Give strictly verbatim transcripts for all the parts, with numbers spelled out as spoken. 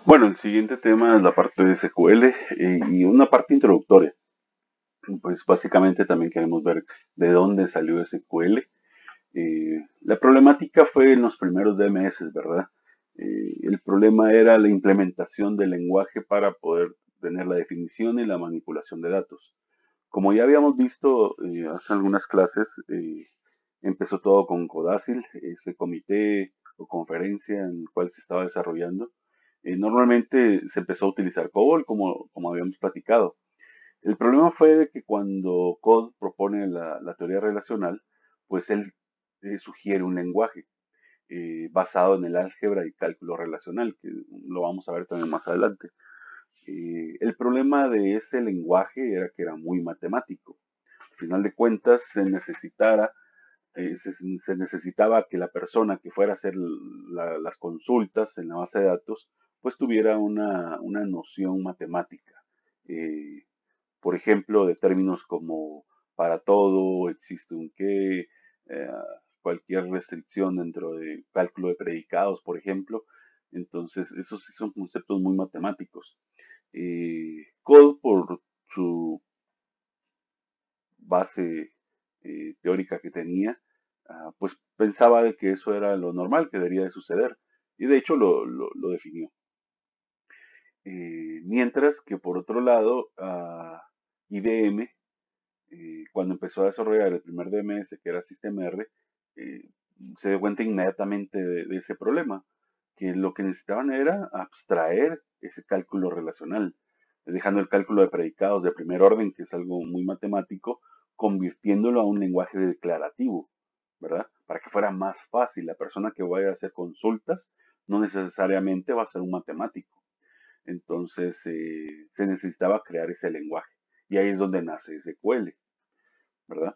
Bueno, el siguiente tema es la parte de S Q L eh, y una parte introductoria. Pues básicamente también queremos ver de dónde salió S Q L. Eh, la problemática fue en los primeros D M S, ¿verdad? Eh, el problema era la implementación del lenguaje para poder tener la definición y la manipulación de datos. Como ya habíamos visto eh, hace algunas clases, eh, empezó todo con Codacil, ese comité o conferencia en el cual se estaba desarrollando. Eh, normalmente se empezó a utilizar COBOL, como, como habíamos platicado. El problema fue de que cuando Code propone la, la teoría relacional, pues él eh, sugiere un lenguaje eh, basado en el álgebra y cálculo relacional, que lo vamos a ver también más adelante. Eh, el problema de ese lenguaje era que era muy matemático. Al final de cuentas, se necesitara, eh, se, se necesitaba que la persona que fuera a hacer la- las consultas en la base de datos, pues tuviera una, una noción matemática. Eh, por ejemplo, de términos como para todo, existe un qué, eh, cualquier restricción dentro de cálculo de predicados, por ejemplo. Entonces, esos sí son conceptos muy matemáticos. Eh, Code, por su base eh, teórica que tenía, ah, pues pensaba de que eso era lo normal que debería de suceder. Y de hecho lo, lo, lo definió. Eh, mientras que por otro lado, ah, I B M eh, cuando empezó a desarrollar el primer D M S, que era System R, eh, se dio cuenta inmediatamente de, de ese problema, que lo que necesitaban era abstraer ese cálculo relacional, dejando el cálculo de predicados de primer orden, que es algo muy matemático, convirtiéndolo a un lenguaje declarativo, ¿verdad? Para que fuera más fácil. La persona que vaya a hacer consultas no necesariamente va a ser un matemático. Entonces eh, se necesitaba crear ese lenguaje. Y ahí es donde nace S Q L, ¿verdad?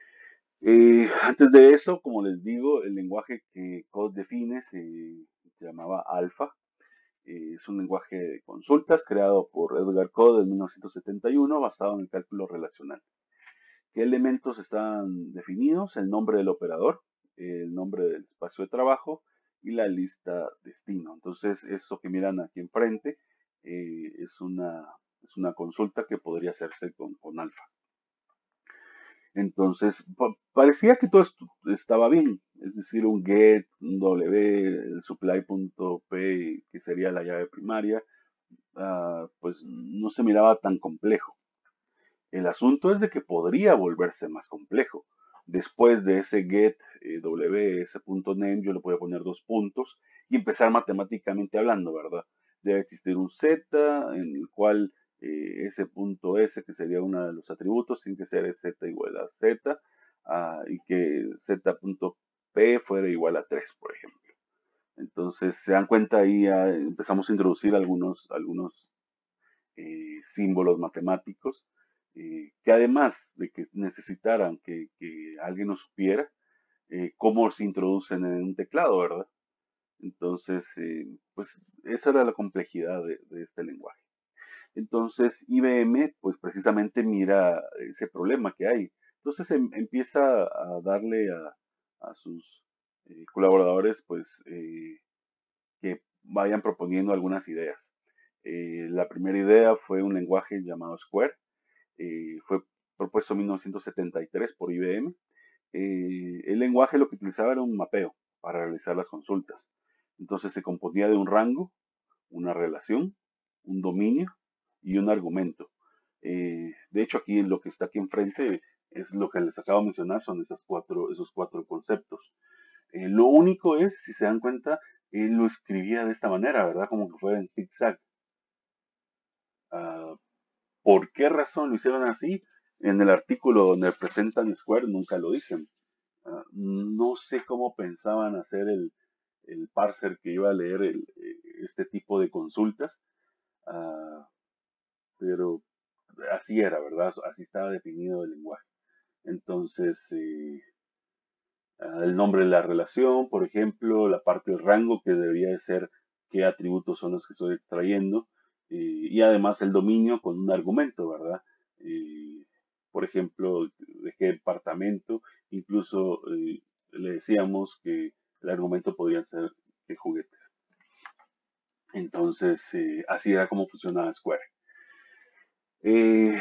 Eh, antes de eso, como les digo, el lenguaje que Code define se llamaba Alpha. Eh, es un lenguaje de consultas creado por Edgar Code en mil novecientos setenta y uno basado en el cálculo relacional. ¿Qué elementos están definidos? El nombre del operador, el nombre del espacio de trabajo y la lista destino. Entonces, eso que miran aquí enfrente eh, es, una, es una consulta que podría hacerse con, con Alpha. Entonces, pa- parecía que todo esto estaba bien, es decir, un get, un w, el supply.p, que sería la llave primaria, ah, pues no se miraba tan complejo. El asunto es de que podría volverse más complejo. Después de ese get eh, w, ese punto name, yo le puedo poner dos puntos y empezar matemáticamente hablando, ¿verdad? Debe existir un z en el cual eh, ese punto s, que sería uno de los atributos, tiene que ser z igual a z ah, y que z.p fuera igual a tres, por ejemplo. Entonces, se dan cuenta ahí, ah, empezamos a introducir algunos, algunos eh, símbolos matemáticos, eh, que además de que necesitaran que, que alguien lo supiera, eh, cómo se introducen en un teclado, ¿verdad? Entonces, eh, pues esa era la complejidad de, de este lenguaje. Entonces, I B M, pues precisamente mira ese problema que hay. Entonces em, empieza a darle a, a sus eh, colaboradores, pues, eh, que vayan proponiendo algunas ideas. Eh, la primera idea fue un lenguaje llamado Square. Eh, fue propuesto en mil novecientos setenta y tres por I B M. Eh, el lenguaje lo que utilizaba era un mapeo para realizar las consultas. Entonces se componía de un rango, una relación, un dominio y un argumento. Eh, de hecho, aquí lo que está aquí enfrente es lo que les acabo de mencionar, son esas cuatro, esos cuatro conceptos. Eh, lo único es, si se dan cuenta, él lo escribía de esta manera, ¿verdad? Como que fuera en zigzag. Uh, ¿Por qué razón lo hicieron así? En el artículo donde presentan Square nunca lo dicen. Uh, no sé cómo pensaban hacer el, el parser que iba a leer el, eh, este tipo de consultas, uh, pero así era, ¿verdad? Así estaba definido el lenguaje. Entonces, eh, uh, el nombre de la relación, por ejemplo, la parte del rango que debería de ser qué atributos son los que estoy extrayendo, eh, y además el dominio con un argumento, ¿verdad? Eh, por ejemplo, de qué departamento, incluso eh, le decíamos que el argumento podría ser de juguetes. Entonces, eh, así era como funcionaba Square. Eh,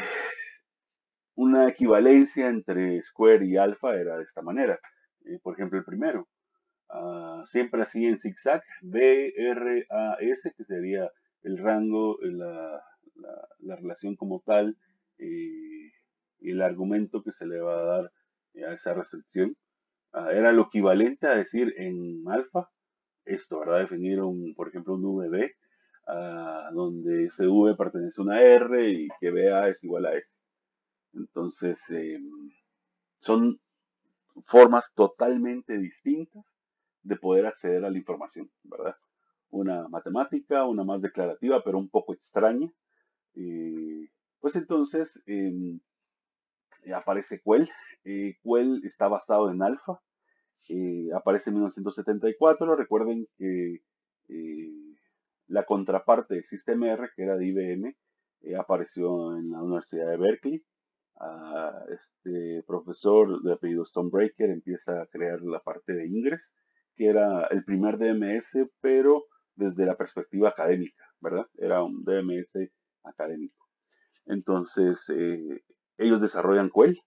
una equivalencia entre Square y Alpha era de esta manera. Eh, por ejemplo, el primero, uh, siempre así en zigzag, B, R, A, S, que sería el rango, la, la, la relación como tal, eh, y el argumento que se le va a dar a esa restricción. Uh, era lo equivalente a decir en alfa, esto, ¿verdad? Definir, un, por ejemplo, un V B, uh, donde ese V pertenece a una R y que B A es igual a S. Entonces, eh, son formas totalmente distintas de poder acceder a la información, ¿verdad? Una matemática, una más declarativa, pero un poco extraña. Eh, pues entonces eh, aparece Quell. Eh, Quell está basado en alfa. Eh, aparece en mil novecientos setenta y cuatro. Recuerden que eh, la contraparte de System R, que era de I B M, eh, apareció en la Universidad de Berkeley. Uh, este profesor de apellido Stonebreaker empieza a crear la parte de Ingress, que era el primer D M S, pero desde la perspectiva académica, ¿verdad? Era un D M S académico. Entonces, eh, ellos desarrollan Quell.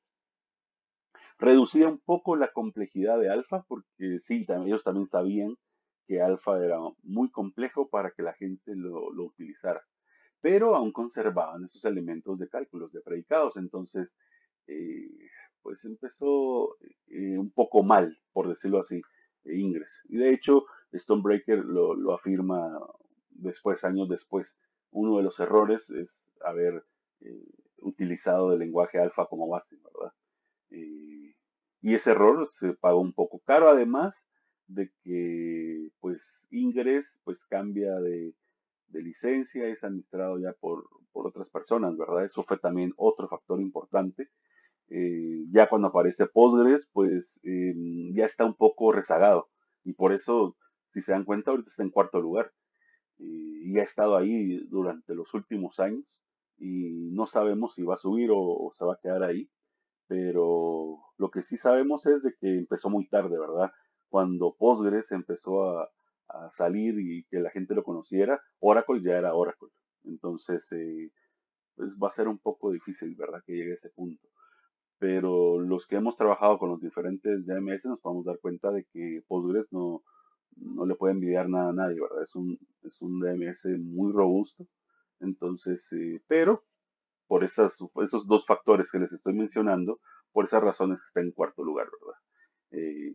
Reducía un poco la complejidad de Alpha, porque sí, ellos también sabían que Alpha era muy complejo para que la gente lo, lo utilizara, pero aún conservaban esos elementos de cálculos, de predicados. Entonces, eh, pues empezó eh, un poco mal, por decirlo así, eh, Ingress. Y de hecho, Stonebreaker lo, lo afirma después, años después. Uno de los errores es haber eh, utilizado el lenguaje alfa como base, ¿verdad? Eh, y ese error se pagó un poco caro, además de que pues Ingress pues cambia de, de licencia, es administrado ya por, por otras personas, ¿verdad? Eso fue también otro factor importante. Eh, ya cuando aparece Postgres, pues eh, ya está un poco rezagado. Y por eso, si se dan cuenta, ahorita está en cuarto lugar. Eh, y ha estado ahí durante los últimos años. Y no sabemos si va a subir o, o se va a quedar ahí. Pero lo que sí sabemos es de que empezó muy tarde, ¿verdad? Cuando Postgres empezó a, a salir y que la gente lo conociera, Oracle ya era Oracle. Entonces, eh, pues va a ser un poco difícil, ¿verdad? Que llegue a ese punto. Pero los que hemos trabajado con los diferentes D M S nos podemos dar cuenta de que Postgres no, no le puede envidiar nada a nadie, ¿verdad? Es un, es un D M S muy robusto. Entonces, eh, pero por esas, esos dos factores que les estoy mencionando, por esas razones está en cuarto lugar, ¿verdad? Eh,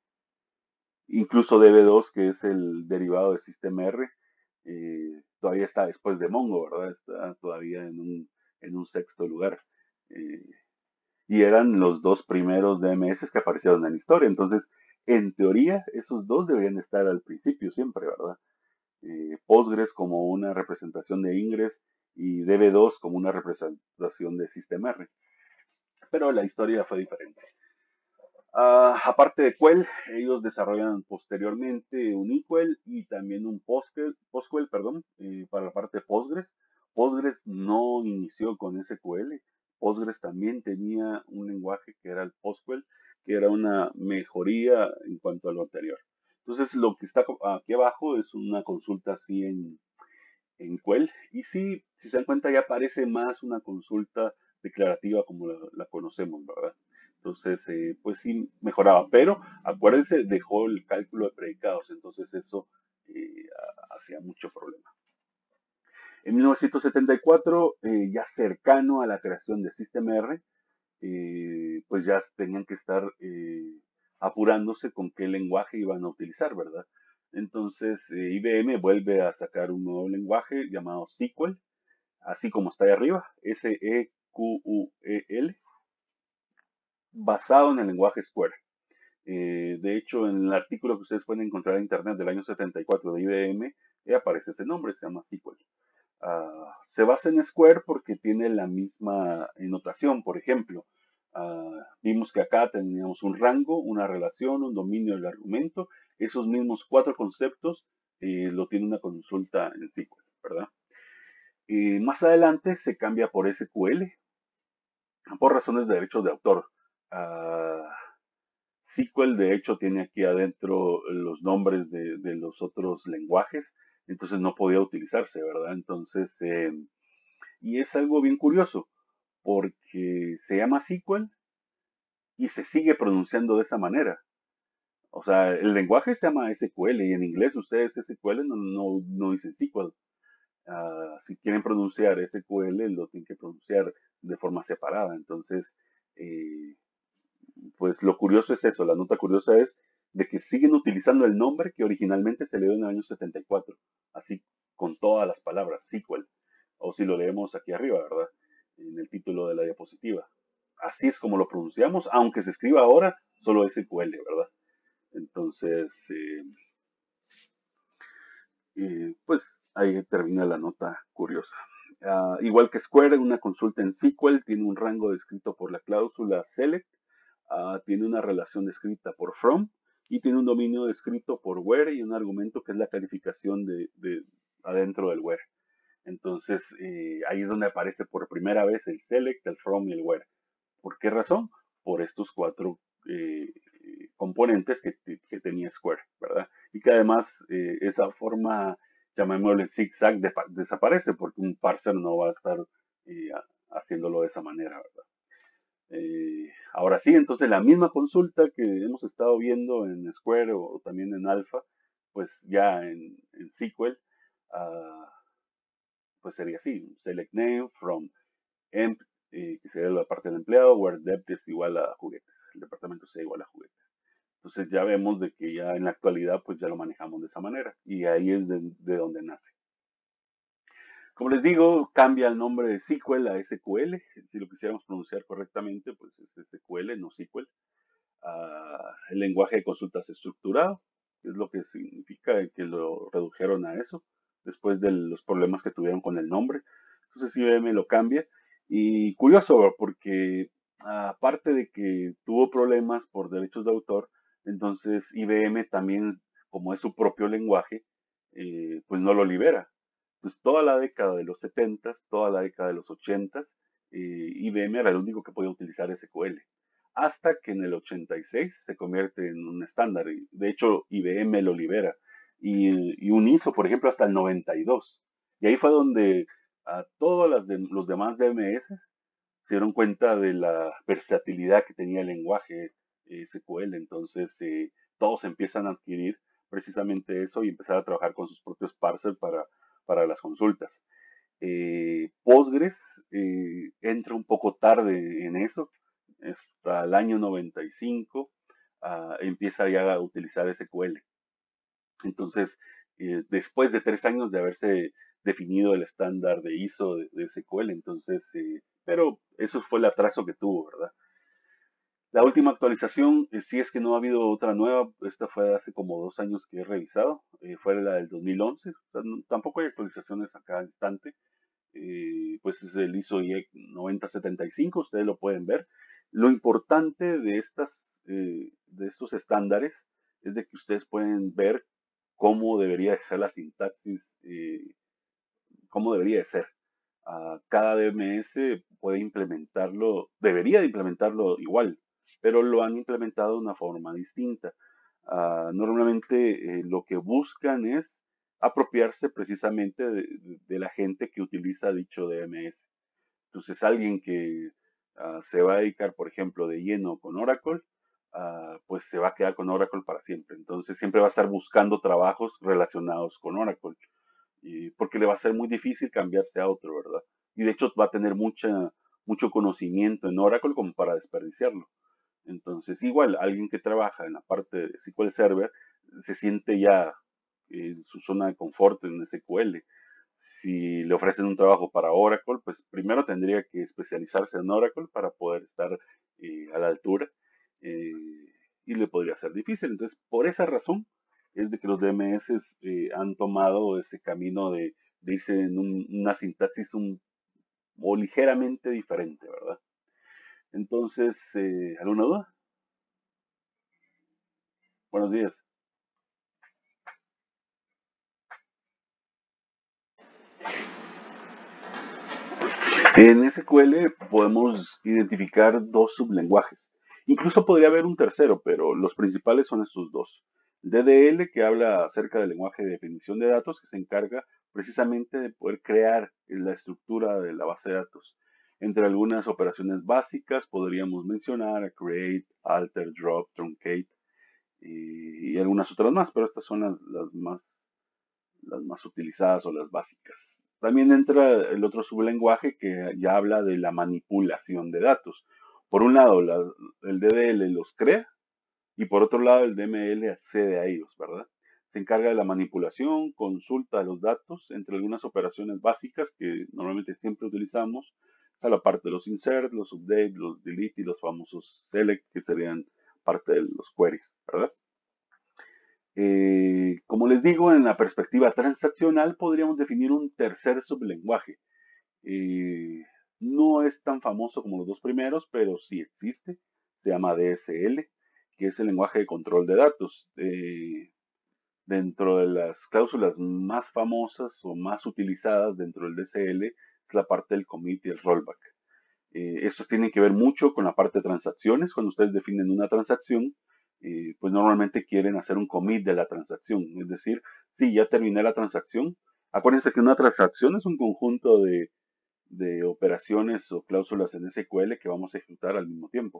incluso D B dos, que es el derivado de System R, eh, todavía está después de Mongo, ¿verdad? Está todavía en un, en un sexto lugar. Eh, y eran los dos primeros D M S que aparecieron en la historia. Entonces, en teoría, esos dos deberían estar al principio siempre, ¿verdad? Eh, Postgres como una representación de Ingress y D B dos como una representación de System R. Pero la historia fue diferente. Uh, aparte de Quell, ellos desarrollan posteriormente un eQuell y también un PostgreSQL, PostgreSQL perdón, eh, para la parte de Postgres. Postgres no inició con S Q L. Postgres también tenía un lenguaje que era el PostgreSQL, que era una mejoría en cuanto a lo anterior. Entonces, lo que está aquí abajo es una consulta así en, en Quell. Y sí, si se dan cuenta, ya parece más una consulta declarativa como la, la conocemos, ¿verdad? Entonces, eh, pues sí, mejoraba. Pero acuérdense, dejó el cálculo de predicados. Entonces, eso eh, hacía mucho problema. En mil novecientos setenta y cuatro, eh, ya cercano a la creación de System R, eh, pues ya tenían que estar eh, apurándose con qué lenguaje iban a utilizar, ¿verdad? Entonces, eh, I B M vuelve a sacar un nuevo lenguaje llamado SQL, así como está ahí arriba, S E Q U E L, basado en el lenguaje Square. Eh, de hecho, en el artículo que ustedes pueden encontrar en internet del año setenta y cuatro de I B M, eh, aparece ese nombre, se llama SQL. Uh, se basa en Square porque tiene la misma notación. Por ejemplo, uh, vimos que acá teníamos un rango, una relación, un dominio del argumento. Esos mismos cuatro conceptos eh, lo tiene una consulta en SQL, ¿verdad? Y más adelante se cambia por S Q L por razones de derechos de autor. Uh, SQL de hecho tiene aquí adentro los nombres de, de los otros lenguajes. entonces no podía utilizarse, ¿verdad? Entonces, eh, y es algo bien curioso, porque se llama S Q L y se sigue pronunciando de esa manera. O sea, el lenguaje se llama S Q L y en inglés ustedes S Q L no, no, no dicen S Q L. Uh, si quieren pronunciar S Q L, lo tienen que pronunciar de forma separada. Entonces, eh, pues lo curioso es eso, la nota curiosa es de que siguen utilizando el nombre que originalmente se le dio en el año setenta y cuatro, así con todas las palabras, S Q L, o si lo leemos aquí arriba, ¿verdad? En el título de la diapositiva. Así es como lo pronunciamos, aunque se escriba ahora solo S Q L, ¿verdad? Entonces, eh, eh, pues ahí termina la nota curiosa. Uh, igual que Square, una consulta en S Q L tiene un rango descrito por la cláusula select, uh, tiene una relación descrita por from y tiene un dominio descrito por where y un argumento que es la calificación de, de adentro del where. Entonces eh, ahí es donde aparece por primera vez el select, el from y el where. ¿Por qué razón? Por estos cuatro eh, componentes que, que, tenía Square, ¿verdad? Y que además eh, esa forma, llamémosle zigzag, de, desaparece porque un parser no va a estar eh, haciéndolo de esa manera, ¿verdad? Eh, ahora sí, entonces la misma consulta que hemos estado viendo en Square o, o también en Alpha, pues ya en, en S Q L, uh, pues sería así, select name from emp, eh, que sería la parte del empleado, where depth es igual a juguetes, el departamento sea igual a juguetes. Entonces ya vemos de que ya en la actualidad pues ya lo manejamos de esa manera y ahí es de, de donde nace. Como les digo, cambia el nombre de S Q L a S Q L. Si lo quisiéramos pronunciar correctamente, pues es S Q L, no S Q L. Uh, el lenguaje de consultas estructurado, que es lo que significa que lo redujeron a eso, después de los problemas que tuvieron con el nombre. Entonces I B M lo cambia. Y curioso, porque aparte de que tuvo problemas por derechos de autor, entonces I B M también, como es su propio lenguaje, eh, pues no lo libera. Pues toda la década de los setentas, toda la década de los ochentas, eh, I B M era el único que podía utilizar S Q L. Hasta que en el ochenta y seis se convierte en un estándar. De hecho, I B M lo libera. Y, y un I S O, por ejemplo, hasta el noventa y dos. Y ahí fue donde a todos las de, los demás D M S se dieron cuenta de la versatilidad que tenía el lenguaje eh, S Q L. Entonces, eh, todos empiezan a adquirir precisamente eso y empezar a trabajar con sus propios parsers para, para las consultas. Eh, Postgres eh, entra un poco tarde en eso, hasta el año noventa y cinco uh, empieza ya a utilizar S Q L. Entonces, eh, después de tres años de haberse definido el estándar de I S O de, de S Q L, entonces, eh, pero eso fue el atraso que tuvo, ¿verdad? La última actualización, eh, si es que no ha habido otra nueva, esta fue hace como dos años que he revisado, eh, fue la del dos mil once, o sea, no, tampoco hay actualizaciones a cada instante, eh, pues es el I S O I E C noventa setenta y cinco, ustedes lo pueden ver. Lo importante de, estas, eh, de estos estándares es de que ustedes pueden ver cómo debería ser la sintaxis, eh, cómo debería de ser. Uh, cada D M S puede implementarlo, debería de implementarlo igual, pero lo han implementado de una forma distinta. Uh, normalmente eh, lo que buscan es apropiarse precisamente de, de, de, la gente que utiliza dicho D M S. Entonces, alguien que uh, se va a dedicar, por ejemplo, de lleno con Oracle, uh, pues se va a quedar con Oracle para siempre. Entonces, siempre va a estar buscando trabajos relacionados con Oracle, y porque le va a ser muy difícil cambiarse a otro, ¿verdad? Y de hecho va a tener mucha, mucho conocimiento en Oracle como para desperdiciarlo. Entonces, igual, alguien que trabaja en la parte de S Q L Server se siente ya en su zona de confort en S Q L. Si le ofrecen un trabajo para Oracle, pues primero tendría que especializarse en Oracle para poder estar eh, a la altura eh, y le podría ser difícil. Entonces, por esa razón es de que los D M S eh, han tomado ese camino de, de irse en un, una sintaxis un, o ligeramente diferente, ¿verdad? Entonces, eh, ¿alguna duda? Buenos días. En S Q L podemos identificar dos sublenguajes. Incluso podría haber un tercero, pero los principales son estos dos. D D L, que habla acerca del lenguaje de definición de datos, que se encarga precisamente de poder crear la estructura de la base de datos. Entre algunas operaciones básicas podríamos mencionar create, alter, drop, truncate y, y algunas otras más, pero estas son las, las más, las más utilizadas o las básicas. También entra el otro sublenguaje que ya habla de la manipulación de datos. Por un lado, la, el D D L los crea y por otro lado el D M L accede a ellos, ¿verdad? Se encarga de la manipulación, consulta de los datos, entre algunas operaciones básicas que normalmente siempre utilizamos. Está la parte de los insert, los update, los delete y los famosos select, que serían parte de los queries, ¿verdad? Eh, como les digo, en la perspectiva transaccional podríamos definir un tercer sublenguaje. Eh, no es tan famoso como los dos primeros, pero sí existe. Se llama D S L, que es el lenguaje de control de datos. Eh, dentro de las cláusulas más famosas o más utilizadas dentro del D S L es la parte del commit y el rollback. Eh, estos tienen que ver mucho con la parte de transacciones. Cuando ustedes definen una transacción, eh, pues normalmente quieren hacer un commit de la transacción. Es decir, si ya terminé la transacción, acuérdense que una transacción es un conjunto de, de operaciones o cláusulas en S Q L que vamos a ejecutar al mismo tiempo.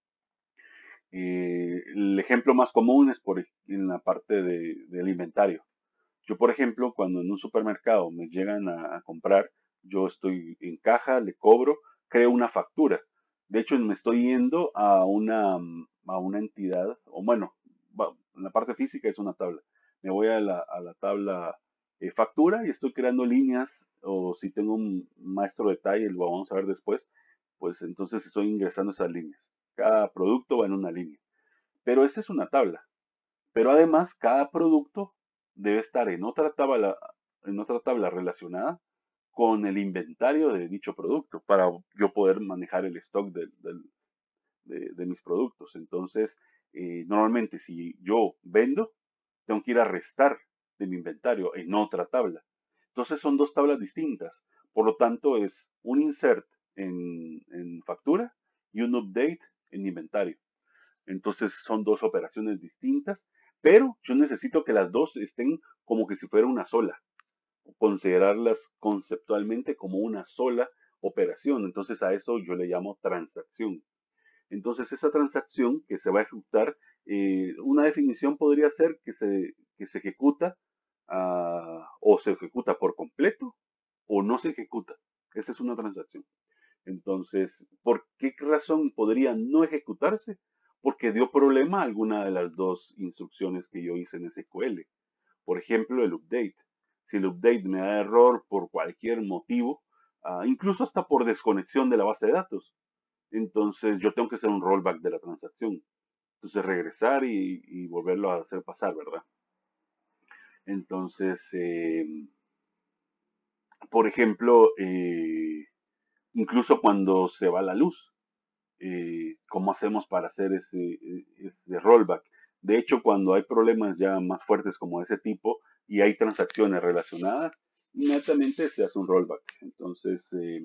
Eh, el ejemplo más común es por, en la parte de, del inventario. Yo, por ejemplo, cuando en un supermercado me llegan a, a comprar, yo estoy en caja, le cobro, creo una factura. De hecho, me estoy yendo a una, a una entidad, o bueno, va- en la parte física es una tabla. Me voy a la, a la tabla eh, factura y estoy creando líneas, o si tengo un maestro detalle, lo vamos a ver después, pues entonces estoy ingresando esas líneas. Cada producto va en una línea. Pero esta es una tabla. Pero además, cada producto debe estar en otra tabla, en otra tabla relacionada con el inventario de dicho producto para yo poder manejar el stock del- del- de, de mis productos. Entonces, eh, normalmente si yo vendo, tengo que ir a restar de mi inventario en otra tabla. Entonces son dos tablas distintas. Por lo tanto, es un insert en, en factura y un update en inventario. Entonces son dos operaciones distintas, pero yo necesito que las dos estén como que si fuera una sola, considerarlas conceptualmente como una sola operación. Entonces a eso yo le llamo transacción. Entonces esa transacción que se va a ejecutar, eh, una definición podría ser que se, que se ejecuta uh, o se ejecuta por completo o no se ejecuta. Esa es una transacción. Entonces, ¿por qué razón podría no ejecutarse? Porque dio problema a alguna de las dos instrucciones que yo hice en S Q L. Por ejemplo, el update. Si el update me da error por cualquier motivo, uh, incluso hasta por desconexión de la base de datos, entonces yo tengo que hacer un rollback de la transacción. Entonces regresar y, y volverlo a hacer pasar, ¿verdad? Entonces, eh, por ejemplo, eh, incluso cuando se va la luz, eh, cómo hacemos para hacer ese, ese rollback. De hecho, cuando hay problemas ya más fuertes como ese tipo y hay transacciones relacionadas, inmediatamente se hace un rollback. Entonces, eh,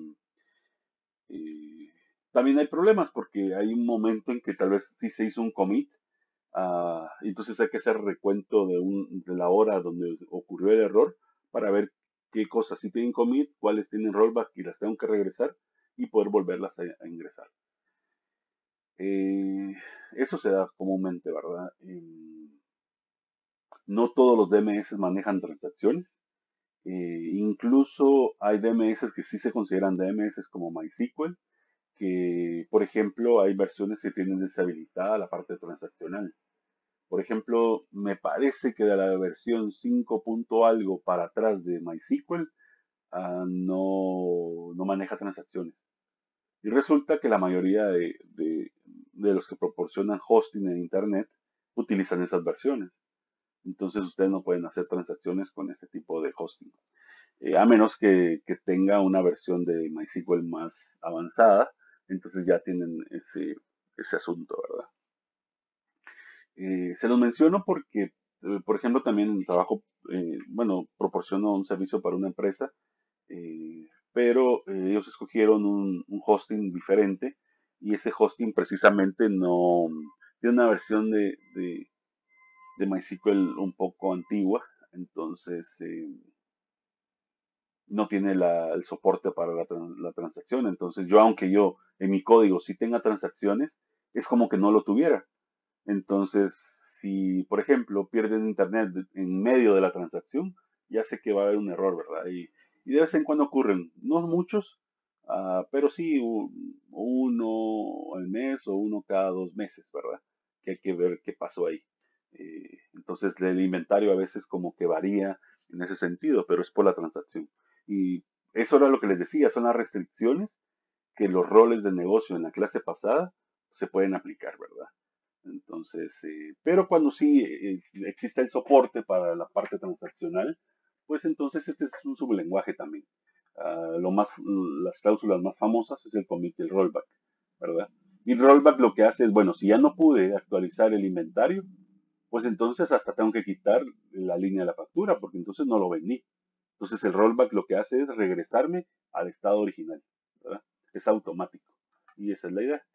eh, también hay problemas porque hay un momento en que tal vez sí se hizo un commit, uh, entonces hay que hacer recuento de, un, de la hora donde ocurrió el error para ver qué cosas sí tienen commit, cuáles tienen rollback y las tengo que regresar y poder volverlas a, a ingresar. Eh, eso se da comúnmente, ¿verdad? Eh, no todos los D M S manejan transacciones. Eh, incluso hay D M S que sí se consideran D M S como MySQL, que por ejemplo hay versiones que tienen deshabilitada la parte transaccional. Por ejemplo, me parece que de la versión cinco punto algo para atrás de MySQL uh, no, no maneja transacciones. Y resulta que la mayoría de, de, de los que proporcionan hosting en Internet utilizan esas versiones. Entonces ustedes no pueden hacer transacciones con ese tipo de hosting. Eh, a menos que, que, tenga una versión de MySQL más avanzada, entonces ya tienen ese, ese asunto, ¿verdad? Eh, se los menciono porque, eh, por ejemplo, también en trabajo, eh, bueno, proporciono un servicio para una empresa, eh, pero eh, ellos escogieron un, un, hosting diferente y ese hosting precisamente no tiene una versión de, de, de MySQL un poco antigua, entonces eh, no tiene la- el soporte para la, tran- la transacción. Entonces yo, aunque yo en mi código sí tenga transacciones, es como que no lo tuviera. Entonces, si por ejemplo pierdes internet en medio de la transacción, ya sé que va a haber un error, ¿verdad? Y, y de vez en cuando ocurren, no muchos, ah, pero sí u- uno al mes o uno cada dos meses, ¿verdad? Que hay que ver qué pasó ahí. Eh, entonces el inventario a veces como que varía en ese sentido, pero es por la transacción. Y eso era lo que les decía, son las restricciones que los roles de negocio en la clase pasada se pueden aplicar, ¿verdad? Entonces, eh, pero cuando sí eh, existe el soporte para la parte transaccional, pues entonces este es un sublenguaje también. Ah, lo más, las cláusulas más famosas es el commit y el rollback, ¿verdad? Y el rollback lo que hace es, bueno, si ya no pude actualizar el inventario, pues entonces hasta tengo que quitar la línea de la factura, porque entonces no lo vendí. Entonces el rollback lo que hace es regresarme al estado original, ¿verdad? Es automático. Y esa es la idea.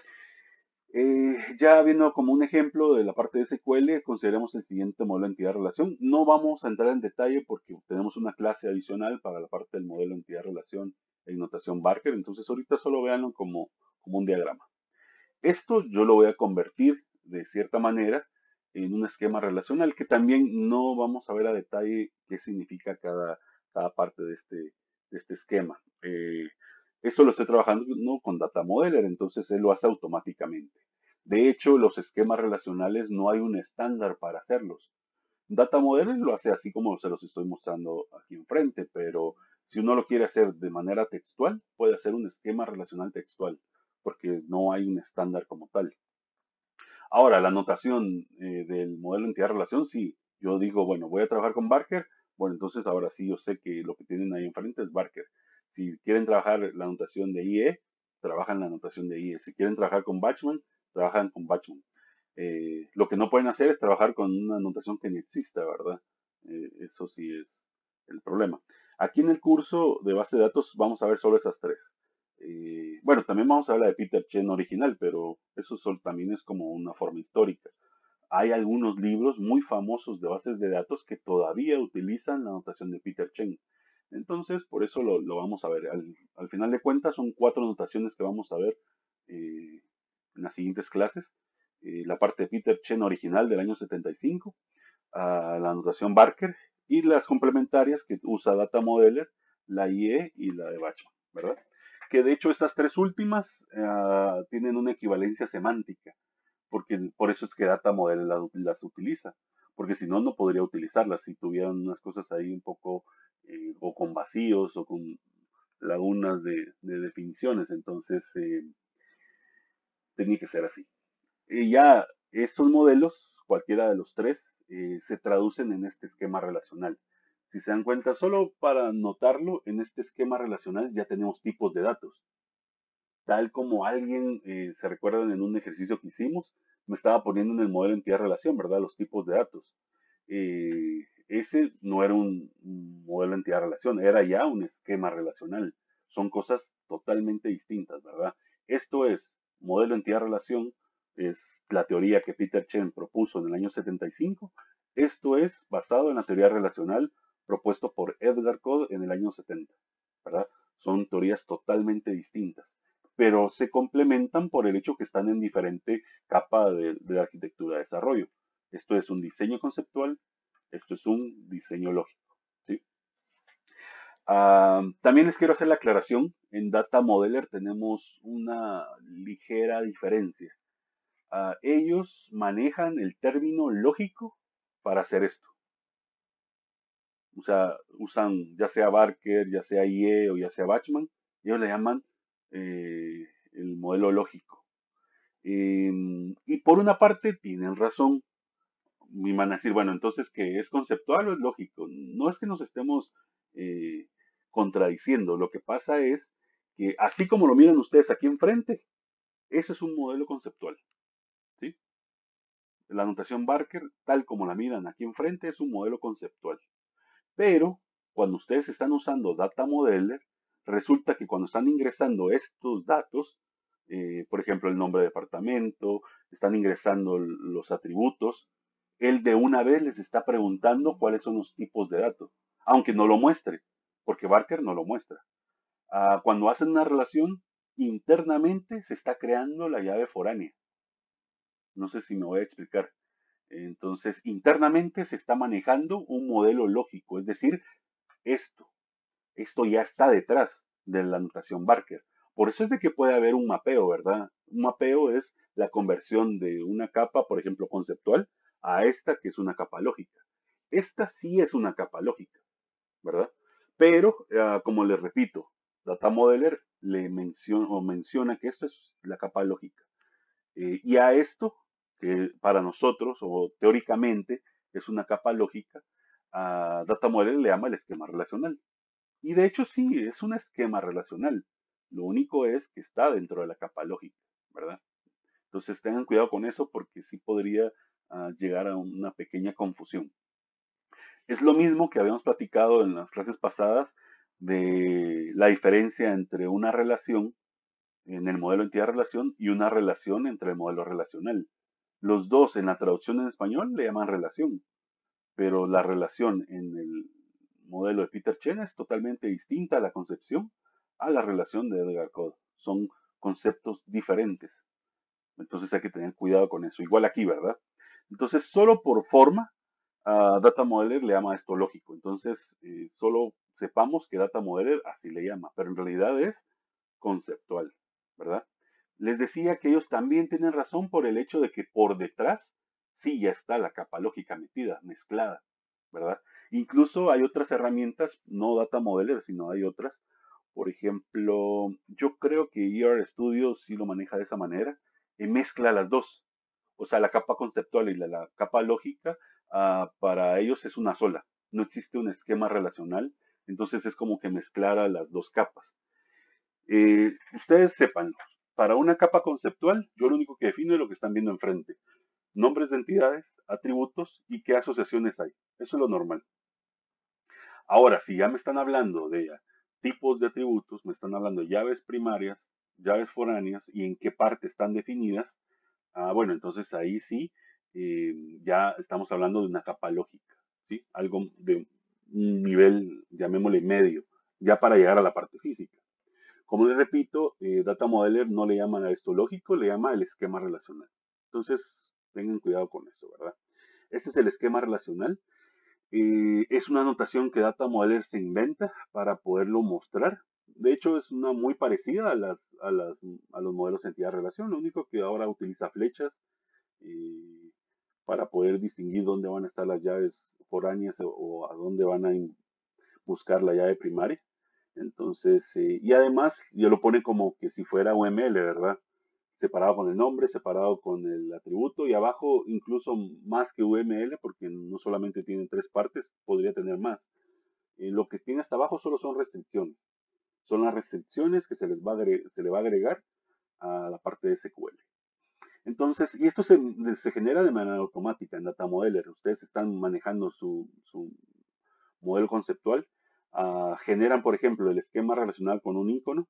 Eh, ya viendo como un ejemplo de la parte de S Q L, consideremos el siguiente modelo de entidad-relación. No vamos a entrar en detalle porque tenemos una clase adicional para la parte del modelo de entidad-relación en notación Barker, entonces ahorita solo véanlo como, como un diagrama. Esto yo lo voy a convertir de cierta manera en un esquema relacional que también no vamos a ver a detalle qué significa cada, cada parte de este, de este esquema. Eh, esto lo estoy trabajando no con Data Modeler, entonces él lo hace automáticamente. De hecho, los esquemas relacionales no hay un estándar para hacerlos. Data Modeler lo hace así como se los estoy mostrando aquí enfrente, pero si uno lo quiere hacer de manera textual, puede hacer un esquema relacional textual, porque no hay un estándar como tal. Ahora, la notación eh, del modelo entidad-relación, si yo digo, bueno, voy a trabajar con Barker, bueno, entonces ahora sí yo sé que lo que tienen ahí enfrente es Barker. Si quieren trabajar la notación de I E, trabajan la notación de I E. Si quieren trabajar con Batchman, trabajan con Batchman. Eh, lo que no pueden hacer es trabajar con una notación que ni exista, ¿verdad? Eh, eso sí es el problema. Aquí en el curso de base de datos vamos a ver solo esas tres. Eh, bueno, también vamos a hablar de Peter Chen original, pero eso solo, también es como una forma histórica. Hay algunos libros muy famosos de bases de datos que todavía utilizan la notación de Peter Chen. Entonces, por eso lo, lo vamos a ver. Al, al, final de cuentas, son cuatro notaciones que vamos a ver eh, en las siguientes clases. Eh, la parte de Peter Chen original del año setenta y cinco, uh, la notación Barker y las complementarias que usa Data Modeler, la I E y la de Bachman, ¿verdad? Que de hecho estas tres últimas uh, tienen una equivalencia semántica, porque por eso es que Data Model la- las utiliza, porque si no, no podría utilizarlas si tuvieran unas cosas ahí un poco eh, o con vacíos o con lagunas de, de definiciones, entonces eh, tenía que ser así. Y ya estos modelos, cualquiera de los tres, eh, se traducen en este esquema relacional. Si se dan cuenta, solo para notarlo, en este esquema relacional ya tenemos tipos de datos. Tal como alguien, eh, se recuerdan en un ejercicio que hicimos, me estaba poniendo en el modelo entidad-relación, ¿verdad? Los tipos de datos. Eh, ese no era un, un modelo entidad-relación, era ya un esquema relacional. Son cosas totalmente distintas, ¿verdad? Esto es modelo entidad-relación, es la teoría que Peter Chen propuso en el año setenta y cinco. Esto es basado en la teoría relacional propuesto por Edgar Code en el año setenta, ¿verdad? Son teorías totalmente distintas, pero se complementan por el hecho que están en diferente capa de, de arquitectura de desarrollo. Esto es un diseño conceptual, esto es un diseño lógico. ¿Sí? Uh, también les quiero hacer la aclaración, en Data Modeler tenemos una ligera diferencia. Uh, ellos manejan el término lógico para hacer esto. O sea, usan ya sea Barker, ya sea I E o ya sea Bachman, ellos le llaman eh, el modelo lógico. Eh, y por una parte tienen razón. Y van a decir, bueno, entonces que es conceptual o es lógico. No es que nos estemos eh, contradiciendo. Lo que pasa es que así como lo miran ustedes aquí enfrente, eso es un modelo conceptual. ¿Sí? La notación Barker, tal como la miran aquí enfrente, es un modelo conceptual. Pero cuando ustedes están usando Data Modeler, resulta que cuando están ingresando estos datos, eh, por ejemplo, el nombre de departamento, están ingresando los atributos, él de una vez les está preguntando cuáles son los tipos de datos, aunque no lo muestre, porque Barker no lo muestra. Ah, cuando hacen una relación, internamente se está creando la llave foránea. No sé si me voy a explicar. Entonces, internamente se está manejando un modelo lógico, es decir, esto, esto ya está detrás de la notación Barker. Por eso es de que puede haber un mapeo, ¿verdad? Un mapeo es la conversión de una capa, por ejemplo, conceptual, a esta que es una capa lógica. Esta sí es una capa lógica, ¿verdad? Pero, uh, como les repito, Data Modeler le menciona, o menciona que esto es la capa lógica. Eh, y a esto, que para nosotros, o teóricamente, es una capa lógica, a Data Modeler le llama el esquema relacional. Y de hecho sí, es un esquema relacional. Lo único es que está dentro de la capa lógica, ¿verdad? Entonces tengan cuidado con eso porque sí podría uh, llegar a una pequeña confusión. Es lo mismo que habíamos platicado en las clases pasadas de la diferencia entre una relación en el modelo entidad-relación y una relación entre el modelo relacional. Los dos en la traducción en español le llaman relación, pero la relación en el modelo de Peter Chen es totalmente distinta a la concepción a la relación de Edgar Code. Son conceptos diferentes. Entonces hay que tener cuidado con eso. Igual aquí, ¿verdad? Entonces, solo por forma, a Data Modeler le llama esto lógico. Entonces, eh, solo sepamos que Data Modeler así le llama, pero en realidad es conceptual, ¿verdad? Les decía que ellos también tienen razón por el hecho de que por detrás sí ya está la capa lógica metida, mezclada, ¿verdad? Incluso hay otras herramientas, no Data Modeler, sino hay otras. Por ejemplo, yo creo que E R Studio sí lo maneja de esa manera, y mezcla las dos. O sea, la capa conceptual y la, la capa lógica, uh, para ellos es una sola. No existe un esquema relacional, entonces es como que mezclar a las dos capas. Eh, ustedes sepan, para una capa conceptual, yo lo único que defino es lo que están viendo enfrente. Nombres de entidades, atributos y qué asociaciones hay. Eso es lo normal. Ahora, si ya me están hablando de tipos de atributos, me están hablando de llaves primarias, llaves foráneas y en qué parte están definidas, ah, bueno, entonces ahí sí, eh, ya estamos hablando de una capa lógica, ¿sí? Algo de un nivel, llamémosle medio, ya para llegar a la parte física. Como les repito, eh, Data Modeler no le llama a esto lógico, le llama el esquema relacional. Entonces, tengan cuidado con eso, ¿verdad? Este es el esquema relacional. Eh, es una notación que Data Modeler se inventa para poderlo mostrar. De hecho, es una muy parecida a, las, a, las, a los modelos de entidad-relación. Lo único que ahora utiliza flechas eh, para poder distinguir dónde van a estar las llaves foráneas o, o a dónde van a buscar la llave primaria. Entonces, eh, y además, yo lo pone como que si fuera U M L, ¿verdad? Separado con el nombre, separado con el atributo y abajo incluso más que U M L, porque no solamente tiene tres partes, podría tener más. Eh, lo que tiene hasta abajo solo son restricciones. Son las restricciones que se, les va a se le va a agregar a la parte de S Q L. Entonces, y esto se, se genera de manera automática en Data Modeler. Ustedes están manejando su, su modelo conceptual. Uh, generan, por ejemplo, el esquema relacional con un icono.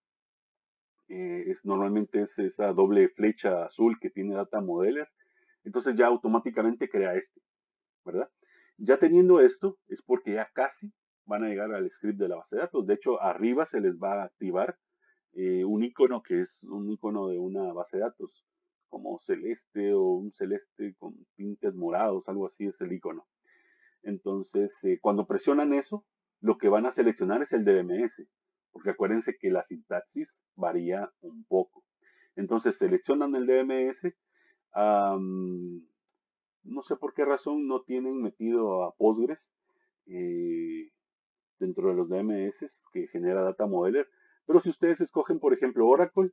Eh, es, normalmente es esa doble flecha azul que tiene Data Modeler. Entonces ya automáticamente crea este, ¿verdad? Ya teniendo esto, es porque ya casi van a llegar al script de la base de datos. De hecho, arriba se les va a activar eh, un icono que es un icono de una base de datos, como celeste o un celeste con tintes morados, algo así es el icono. Entonces, eh, cuando presionan eso, lo que van a seleccionar es el D M S, porque acuérdense que la sintaxis varía un poco. Entonces, seleccionan el D M S, um, no sé por qué razón no tienen metido a Postgres eh, dentro de los D M S que genera Data Modeler, pero si ustedes escogen, por ejemplo, Oracle,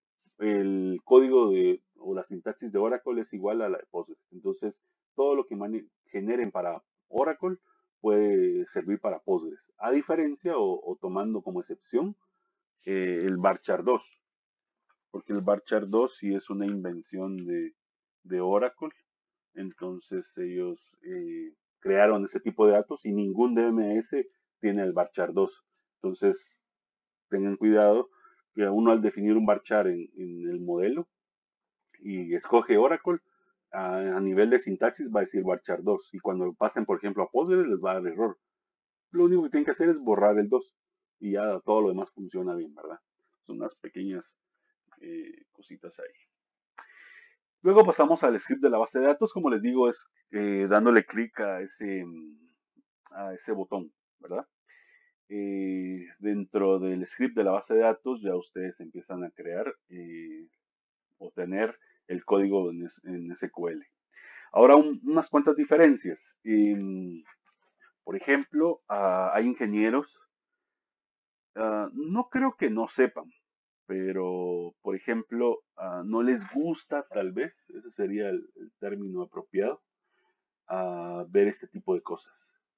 el código de, o la sintaxis de Oracle es igual a la de Postgres. Entonces, todo lo que generen para Oracle puede servir para Postgres. A diferencia o, o tomando como excepción eh, el Varchar dos, porque el Varchar dos sí es una invención de, de Oracle. Entonces ellos eh, crearon ese tipo de datos y ningún D M S tiene el Varchar dos. Entonces, tengan cuidado que uno al definir un varchar en, en el modelo y escoge Oracle, A, a nivel de sintaxis va a decir varchar dos. Y cuando pasen, por ejemplo, a Postgres, les va a dar error. Lo único que tienen que hacer es borrar el dos. Y ya todo lo demás funciona bien, ¿verdad? Son unas pequeñas eh, cositas ahí. Luego pasamos al script de la base de datos. Como les digo, es eh, dándole clic a ese, a ese botón, ¿verdad? Eh, dentro del script de la base de datos ya ustedes empiezan a crear eh, o tener el código en, en S Q L. Ahora, un, unas cuantas diferencias. Eh, por ejemplo, uh, hay ingenieros, uh, no creo que no sepan, pero, por ejemplo, uh, no les gusta tal vez, ese sería el, el término apropiado, uh, ver este tipo de cosas.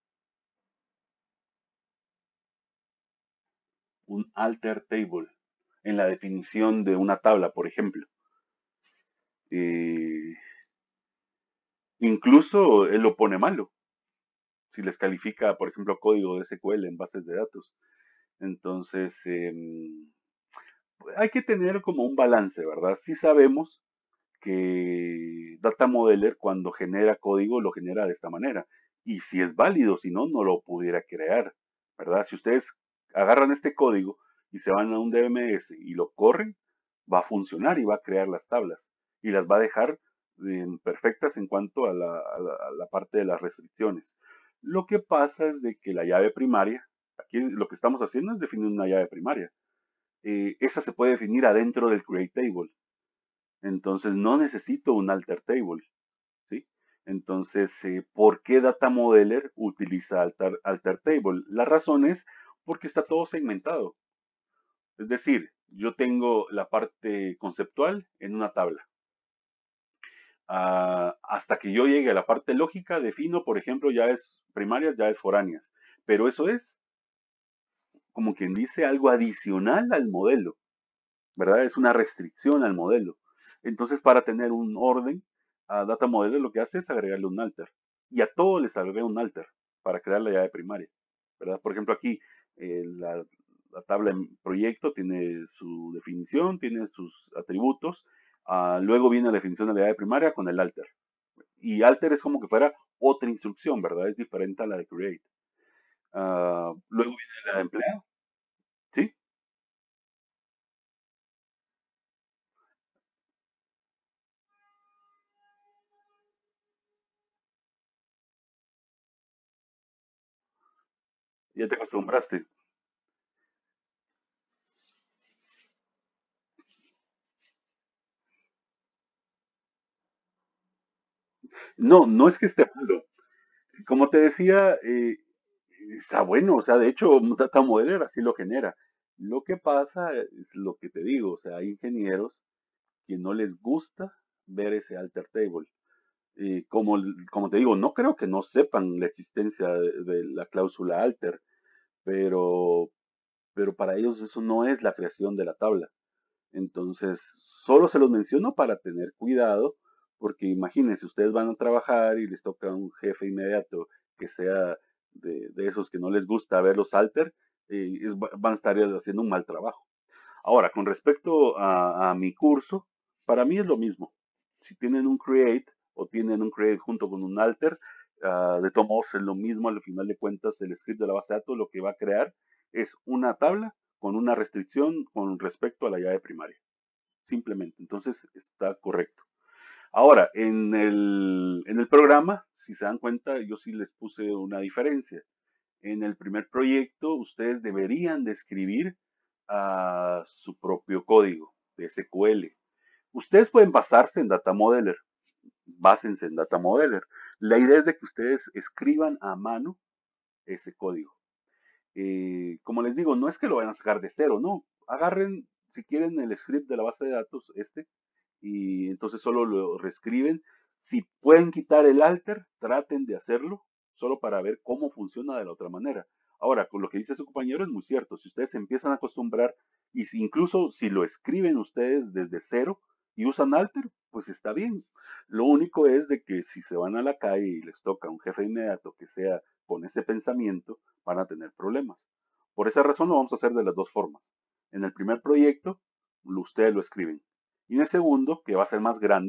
Un alter table en la definición de una tabla, por ejemplo. Eh, incluso él lo pone malo, si les califica, por ejemplo, código de S Q L en bases de datos. Entonces, eh, hay que tener como un balance, ¿verdad? Sí sabemos que Data Modeler cuando genera código lo genera de esta manera. Y si es válido, si no, no lo pudiera crear, ¿verdad? Si ustedes agarran este código y se van a un D M S y lo corren, va a funcionar y va a crear las tablas. Y las va a dejar eh, perfectas en cuanto a la, a, la, a la parte de las restricciones. Lo que pasa es de que la llave primaria, aquí lo que estamos haciendo es definir una llave primaria. Eh, esa se puede definir adentro del create table. Entonces no necesito un alter table, ¿sí? Entonces, eh, ¿por qué Data Modeler utiliza alter, alter table? La razón es porque está todo segmentado. Es decir, yo tengo la parte conceptual en una tabla. Uh, hasta que yo llegue a la parte lógica, defino, por ejemplo, llaves primarias, llaves foráneas. Pero eso es, como quien dice, algo adicional al modelo, ¿verdad? Es una restricción al modelo. Entonces, para tener un orden, a Data Model lo que hace es agregarle un alter. Y a todo les agrega un alter para crear la llave primaria, ¿verdad? Por ejemplo, aquí eh, la, la, tabla en proyecto tiene su definición, tiene sus atributos. Uh, luego viene la definición de la llave primaria con el alter. Y alter es como que fuera otra instrucción, ¿verdad? Es diferente a la de create. Uh, luego viene la de empleado, ¿sí? Ya te acostumbraste. No, no es que esté malo. Como te decía, eh, está bueno, o sea, de hecho, un data modeler así lo genera. Lo que pasa es lo que te digo, o sea, hay ingenieros que no les gusta ver ese alter table. Y como, como te digo, no creo que no sepan la existencia de, de la cláusula alter, pero, pero para ellos eso no es la creación de la tabla. Entonces, solo se los menciono para tener cuidado, porque imagínense, ustedes van a trabajar y les toca un jefe inmediato que sea de, de esos que no les gusta ver los alter, eh, es- van a estar haciendo un mal trabajo. Ahora, con respecto a, a mi curso, para mí es lo mismo. Si tienen un create o tienen un create junto con un alter, uh, de todos modos es lo mismo. Al final de cuentas, el script de la base de datos lo que va a crear es una tabla con una restricción con respecto a la llave primaria. Simplemente. Entonces está correcto. Ahora, en el, en el programa, si se dan cuenta, yo sí les puse una diferencia. En el primer proyecto, ustedes deberían de escribir uh, su propio código de S Q L. Ustedes pueden basarse en Data Modeler, básense en Data Modeler. La idea es de que ustedes escriban a mano ese código. Eh, como les digo, no es que lo vayan a sacar de cero, no. Agarren, si quieren, el script de la base de datos, este, y entonces solo lo reescriben. Si pueden quitar el alter, traten de hacerlo, solo para ver cómo funciona de la otra manera. Ahora, con lo que dice su compañero es muy cierto. Si ustedes se empiezan a acostumbrar, y si, incluso si lo escriben ustedes desde cero y usan alter, pues está bien. Lo único es de que si se van a la calle y les toca un jefe inmediato que sea con ese pensamiento, van a tener problemas. Por esa razón lo vamos a hacer de las dos formas. En el primer proyecto, ustedes lo escriben. Y en el segundo, que va a ser más grande,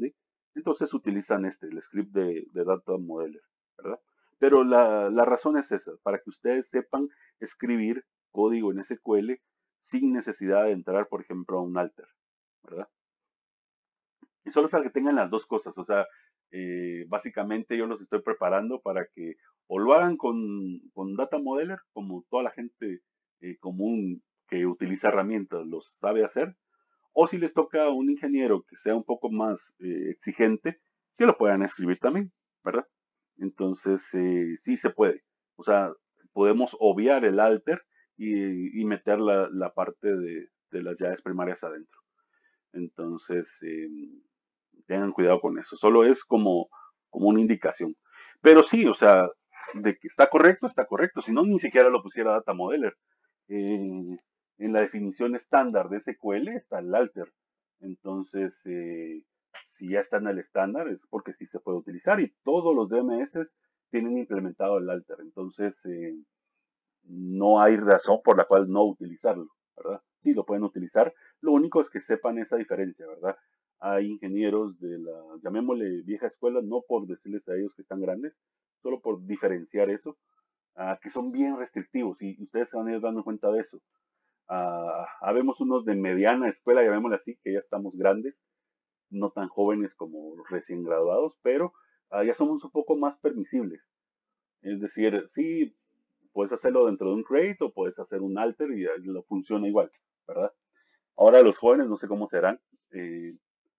Entonces utilizan este, el script de, de Data Modeler, ¿verdad? Pero la, la razón es esa, para que ustedes sepan escribir código en S Q L sin necesidad de entrar, por ejemplo, a un alter, ¿verdad? Y solo para que tengan las dos cosas, o sea, eh, básicamente yo los estoy preparando para que o lo hagan con, con Data Modeler, como toda la gente eh, común que utiliza herramientas los sabe hacer, o si les toca a un ingeniero que sea un poco más eh, exigente, que lo puedan escribir también, ¿verdad? Entonces, eh, sí se puede. O sea, podemos obviar el alter y, y meter la, la parte de, de las llaves primarias adentro. Entonces, eh, tengan cuidado con eso. Solo es como, como una indicación. Pero sí, o sea, de que está correcto, está correcto. Si no, ni siquiera lo pusiera Data Modeler. Eh, en la definición estándar de S Q L está el alter. Entonces, eh, si ya está en el estándar, es porque sí se puede utilizar. Y todos los D M S tienen implementado el alter. Entonces, eh, no hay razón por la cual no utilizarlo, ¿verdad? Sí, lo pueden utilizar. Lo único es que sepan esa diferencia, ¿verdad? Hay ingenieros de la, llamémosle vieja escuela, no por decirles a ellos que están grandes, solo por diferenciar eso, uh, que son bien restrictivos y ustedes se van a ir dando cuenta de eso. Uh, habemos unos de mediana escuela, llamémosle así, que ya estamos grandes, no tan jóvenes como los recién graduados, pero uh, ya somos un poco más permisibles. Es decir, sí, puedes hacerlo dentro de un crate o puedes hacer un alter y lo funciona igual, ¿verdad? Ahora los jóvenes no sé cómo serán. Eh,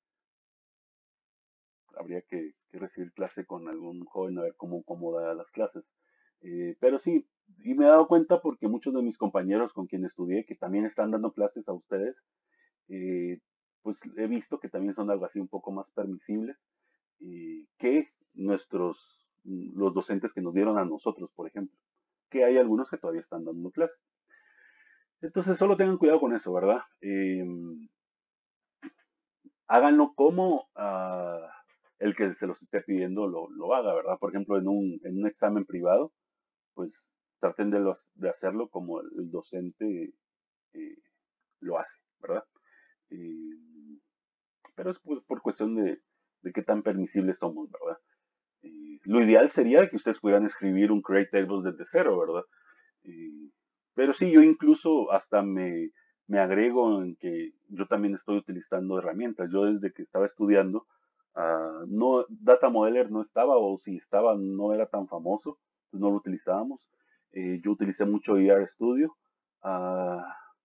habría que, que, recibir clase con algún joven a ver cómo, cómo da las clases. Eh, pero sí, y me he dado cuenta porque muchos de mis compañeros con quienes estudié, que también están dando clases a ustedes, eh, pues he visto que también son algo así un poco más permisibles eh, que nuestros, los docentes que nos dieron a nosotros, por ejemplo, que hay algunos que todavía están dando clases. Entonces solo tengan cuidado con eso, ¿verdad? Eh, háganlo como uh, el que se los esté pidiendo lo, lo, haga, ¿verdad? Por ejemplo, en un, en un examen privado, pues traten de, los, de hacerlo como el docente eh, lo hace, ¿verdad? Eh, pero es por, por cuestión de, de, qué tan permisibles somos, ¿verdad? Eh, lo ideal sería que ustedes pudieran escribir un create tables desde cero, ¿verdad? Eh, pero sí, yo incluso hasta me, me agrego en que yo también estoy utilizando herramientas. Yo desde que estaba estudiando, uh, no, Data Modeler no estaba, o si estaba, no era tan famoso, pues no lo utilizábamos. Eh, yo utilicé mucho E R Studio uh,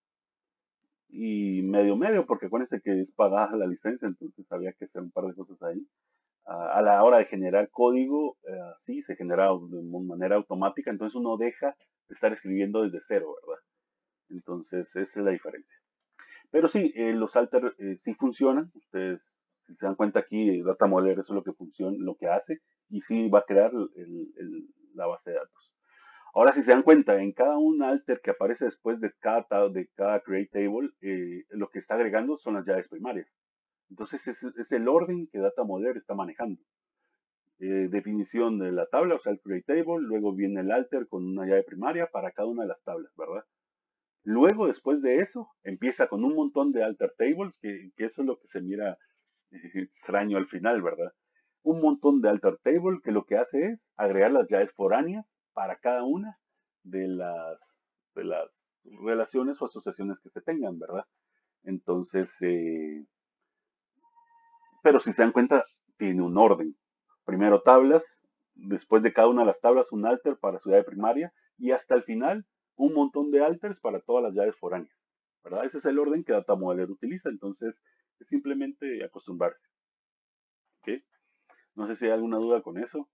y medio medio, porque acuérdense que es pagada la licencia, entonces había que hacer un par de cosas ahí. Uh, a la hora de generar código, uh, sí, se genera de manera automática, entonces uno deja de estar escribiendo desde cero, ¿verdad? Entonces, esa es la diferencia. Pero sí, eh, los alter eh, sí funcionan. Ustedes, si se dan cuenta aquí, eh, Data Modeler eso es lo que funciona, lo que hace, y sí va a crear el, el, la base de datos. Ahora, si se dan cuenta, en cada un alter que aparece después de cada, de cada create table, eh, lo que está agregando son las llaves primarias. Entonces, es, es el orden que Data Modeler está manejando. Eh, definición de la tabla, o sea, el create table, luego viene el alter con una llave primaria para cada una de las tablas, ¿verdad? Luego, después de eso, empieza con un montón de alter tables, que, que eso es lo que se mira eh, extraño al final, ¿verdad? Un montón de alter table que lo que hace es agregar las llaves foráneas para cada una de las, de las relaciones o asociaciones que se tengan, ¿verdad? Entonces, eh, pero si se dan cuenta, tiene un orden. Primero tablas, después de cada una de las tablas un alter para su llave primaria y hasta el final un montón de alters para todas las llaves foráneas. ¿Verdad? Ese es el orden que Data Modeler utiliza, entonces es simplemente acostumbrarse. ¿Okay? No sé si hay alguna duda con eso.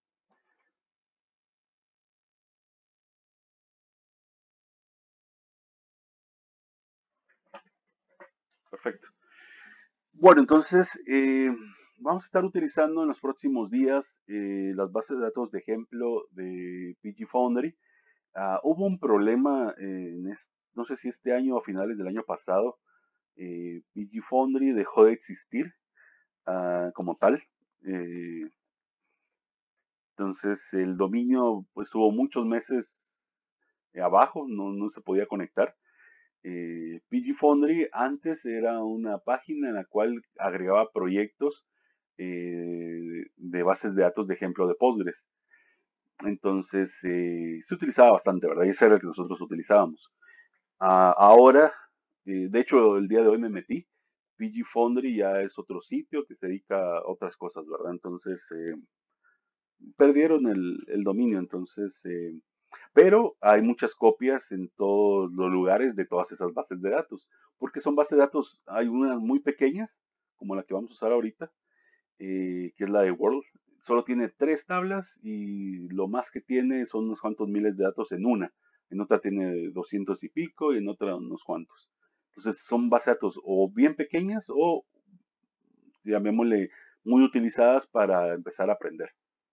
Perfecto. Bueno, entonces eh, vamos a estar utilizando en los próximos días eh, las bases de datos de ejemplo de P G Foundry. Uh, hubo un problema, eh, en este, no sé si este año o a finales del año pasado, eh, P G Foundry dejó de existir uh, como tal. Eh, entonces el dominio pues tuvo muchos meses eh, abajo, no, no, se podía conectar. Eh, P G Foundry antes era una página en la cual agregaba proyectos eh, de bases de datos de ejemplo de Postgres. Entonces, eh, se utilizaba bastante, ¿verdad? Y ese era el que nosotros utilizábamos. Ah, ahora, eh, de hecho, el día de hoy me metí. P G Foundry ya es otro sitio que se dedica a otras cosas, ¿verdad? Entonces, eh, perdieron el, el dominio, entonces, eh, pero hay muchas copias en todos los lugares de todas esas bases de datos, porque son bases de datos, hay unas muy pequeñas, como la que vamos a usar ahorita, eh, que es la de World. Solo tiene tres tablas y lo más que tiene son unos cuantos miles de datos en una. En otra tiene doscientos y pico y en otra unos cuantos. Entonces son bases de datos o bien pequeñas o, llamémosle, muy utilizadas para empezar a aprender.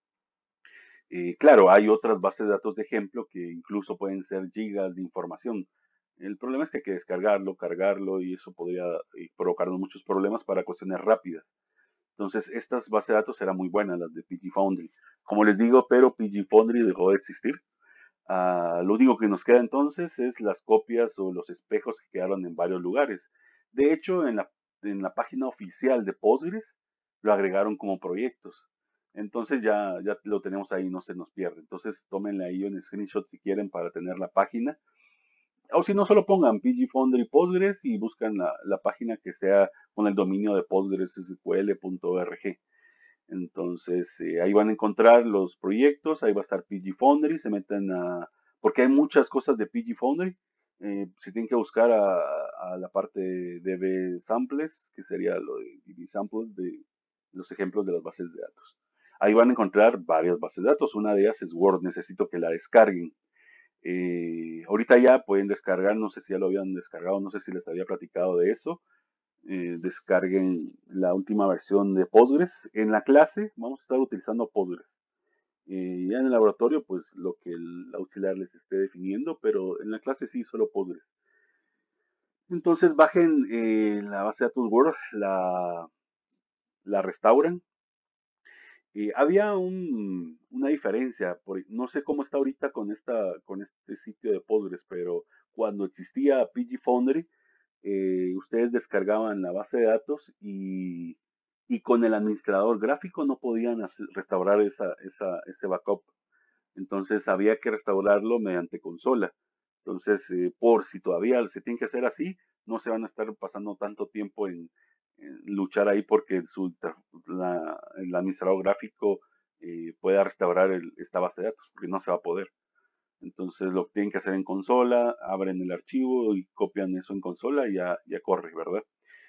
Eh, claro, hay otras bases de datos de ejemplo que incluso pueden ser gigas de información. El problema es que hay que descargarlo, cargarlo y eso podría eh, provocarnos muchos problemas para cuestiones rápidas. Entonces, estas bases de datos eran muy buenas, las de P G Foundry. Como les digo, pero P G Foundry dejó de existir. Ah, lo único que nos queda entonces es las copias o los espejos que quedaron en varios lugares. De hecho, en la, en la página oficial de Postgres lo agregaron como proyectos. Entonces ya, ya lo tenemos ahí, no se nos pierde. Entonces tómenle ahí un screenshot si quieren para tener la página. O si no, solo pongan P G Foundry Postgres y buscan la, la página que sea con el dominio de postgresql.org. Entonces, eh, ahí van a encontrar los proyectos, ahí va a estar P G Foundry, se meten a... porque hay muchas cosas de P G Foundry. Eh, si tienen que buscar a, a la parte de D B Samples, que sería lo de D B Samples, de los ejemplos de las bases de datos. Ahí van a encontrar varias bases de datos. Una de ellas es Word, necesito que la descarguen. Eh, ahorita ya pueden descargar, no sé si ya lo habían descargado, no sé si les había platicado de eso. Eh, descarguen la última versión de Postgres. En la clase vamos a estar utilizando Postgres. Eh, ya en el laboratorio, pues lo que el auxiliar les esté definiendo, pero en la clase sí, solo Postgres. Entonces bajen eh, la base de datos Word, la, la restauran. Eh, había un, una diferencia, por, no sé cómo está ahorita con, esta, con este sitio de Postgres, pero cuando existía P G Foundry, eh, ustedes descargaban la base de datos y, y con el administrador gráfico no podían hacer- restaurar esa, esa, ese backup. Entonces había que restaurarlo mediante consola. Entonces, eh, por si todavía se tiene que hacer así, no se van a estar pasando tanto tiempo en, en luchar ahí porque su, la, el administrador gráfico eh, pueda restaurar el- esta base de datos, porque no se va a poder. Entonces lo tienen que hacer en consola, abren el archivo y copian eso en consola y ya, ya corre, ¿verdad?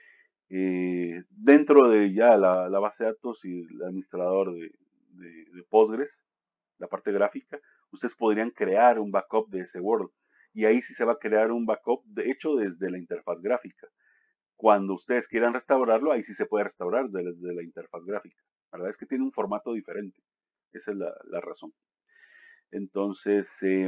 Eh, dentro de ya la, la, base de datos y el administrador de, de, de, Postgres, la parte gráfica, ustedes podrían crear un backup de ese Word. Y ahí sí se va a crear un backup, de hecho, desde la interfaz gráfica. Cuando ustedes quieran restaurarlo, ahí sí se puede restaurar desde la interfaz gráfica. La verdad es que tiene un formato diferente. Esa es la, la razón. Entonces, eh,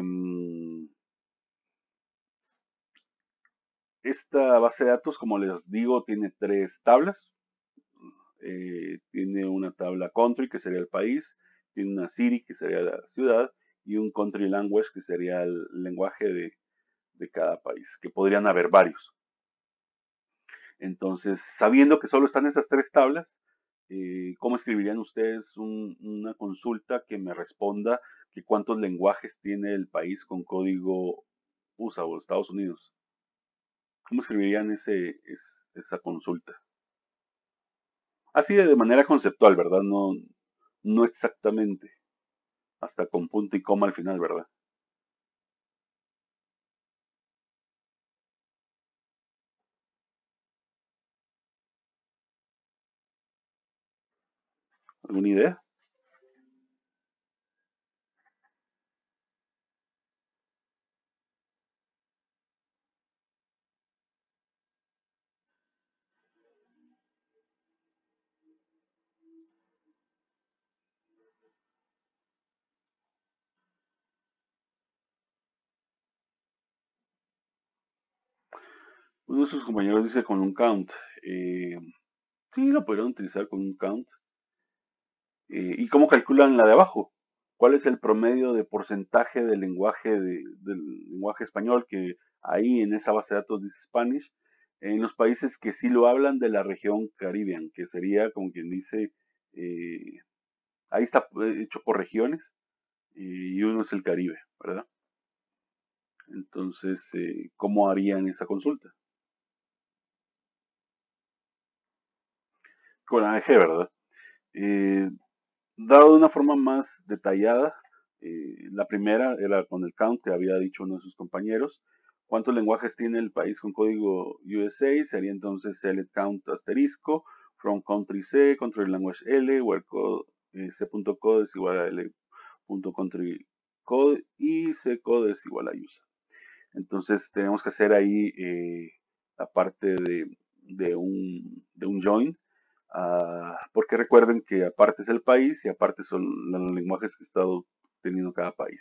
esta base de datos, como les digo, tiene tres tablas. Eh, tiene una tabla country, que sería el país, tiene una city, que sería la ciudad, y un country language, que sería el lenguaje de, de cada país, que podrían haber varios. Entonces, sabiendo que solo están esas tres tablas, eh, ¿cómo escribirían ustedes un, una consulta que me responda que cuántos lenguajes tiene el país con código U S A o Estados Unidos? ¿Cómo escribirían ese, es, esa consulta? Así de, de manera conceptual, ¿verdad? No, no exactamente, hasta con punto y coma al final, ¿verdad? ¿Alguna idea? Uno de sus compañeros dice con un count. Eh, sí, lo podrían utilizar con un count. Eh, ¿y cómo calculan la de abajo? ¿Cuál es el promedio de porcentaje del lenguaje, de- del lenguaje español que ahí en esa base de datos dice Spanish? En los países que sí lo hablan de la región Caribbean, que sería como quien dice eh, ahí está eh, hecho por regiones y uno es el Caribe, ¿verdad? Entonces, eh, ¿cómo harían esa consulta? Con A E G, ¿verdad? Eh, Dado de una forma más detallada, eh, la primera era con el count que había dicho uno de sus compañeros. ¿Cuántos lenguajes tiene el país con código U S A? Sería entonces select count asterisco, from country C, country language L, where code, eh, c.code es igual a L.country code y ccode es igual a U S A. Entonces tenemos que hacer ahí eh, la parte de, de un, de un join. Ah, porque recuerden que aparte es el país y aparte son los lenguajes que ha estado teniendo cada país.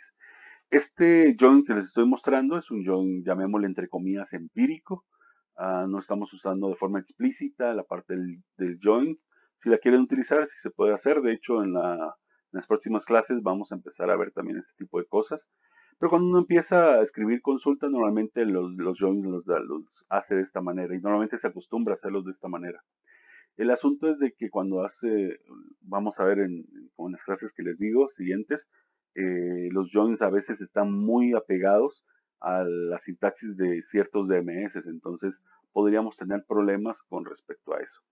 Este join que les estoy mostrando es un join, llamémosle entre comillas, empírico. Ah, no estamos usando de forma explícita la parte del, del join. Si la quieren utilizar, sí se puede hacer. De hecho, en, la, en las próximas clases vamos a empezar a ver también este tipo de cosas. Pero cuando uno empieza a escribir consultas, normalmente los, los joins los, los hace de esta manera y normalmente se acostumbra a hacerlos de esta manera. El asunto es de que cuando hace, vamos a ver en, en las clases que les digo, siguientes, eh, los joins a veces están muy apegados a la sintaxis de ciertos D M S, entonces podríamos tener problemas con respecto a eso.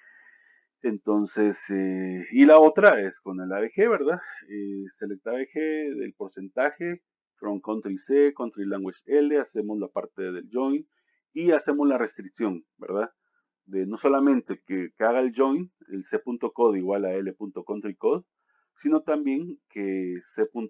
Entonces, eh, y la otra es con el A B G, ¿verdad? Eh, select A B G del porcentaje, from country C, country language L, hacemos la parte del join y hacemos la restricción, ¿verdad? De no solamente que, que haga el join, el c.code igual a l.countrycode, sino también que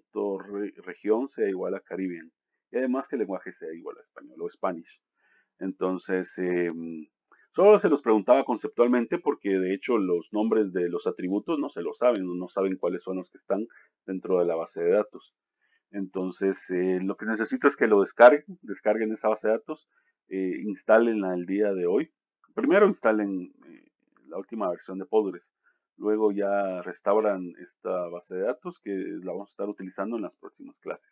c.región sea igual a Caribbean. Y además que el lenguaje sea igual a español o Spanish. Entonces, eh, solo se los preguntaba conceptualmente porque de hecho los nombres de los atributos no se lo saben, no saben cuáles son los que están dentro de la base de datos. Entonces, eh, lo que necesito es que lo descarguen, descarguen esa base de datos, eh, instalenla el día de hoy. Primero instalen eh, la última versión de Postgres. Luego ya restauran esta base de datos que la vamos a estar utilizando en las próximas clases.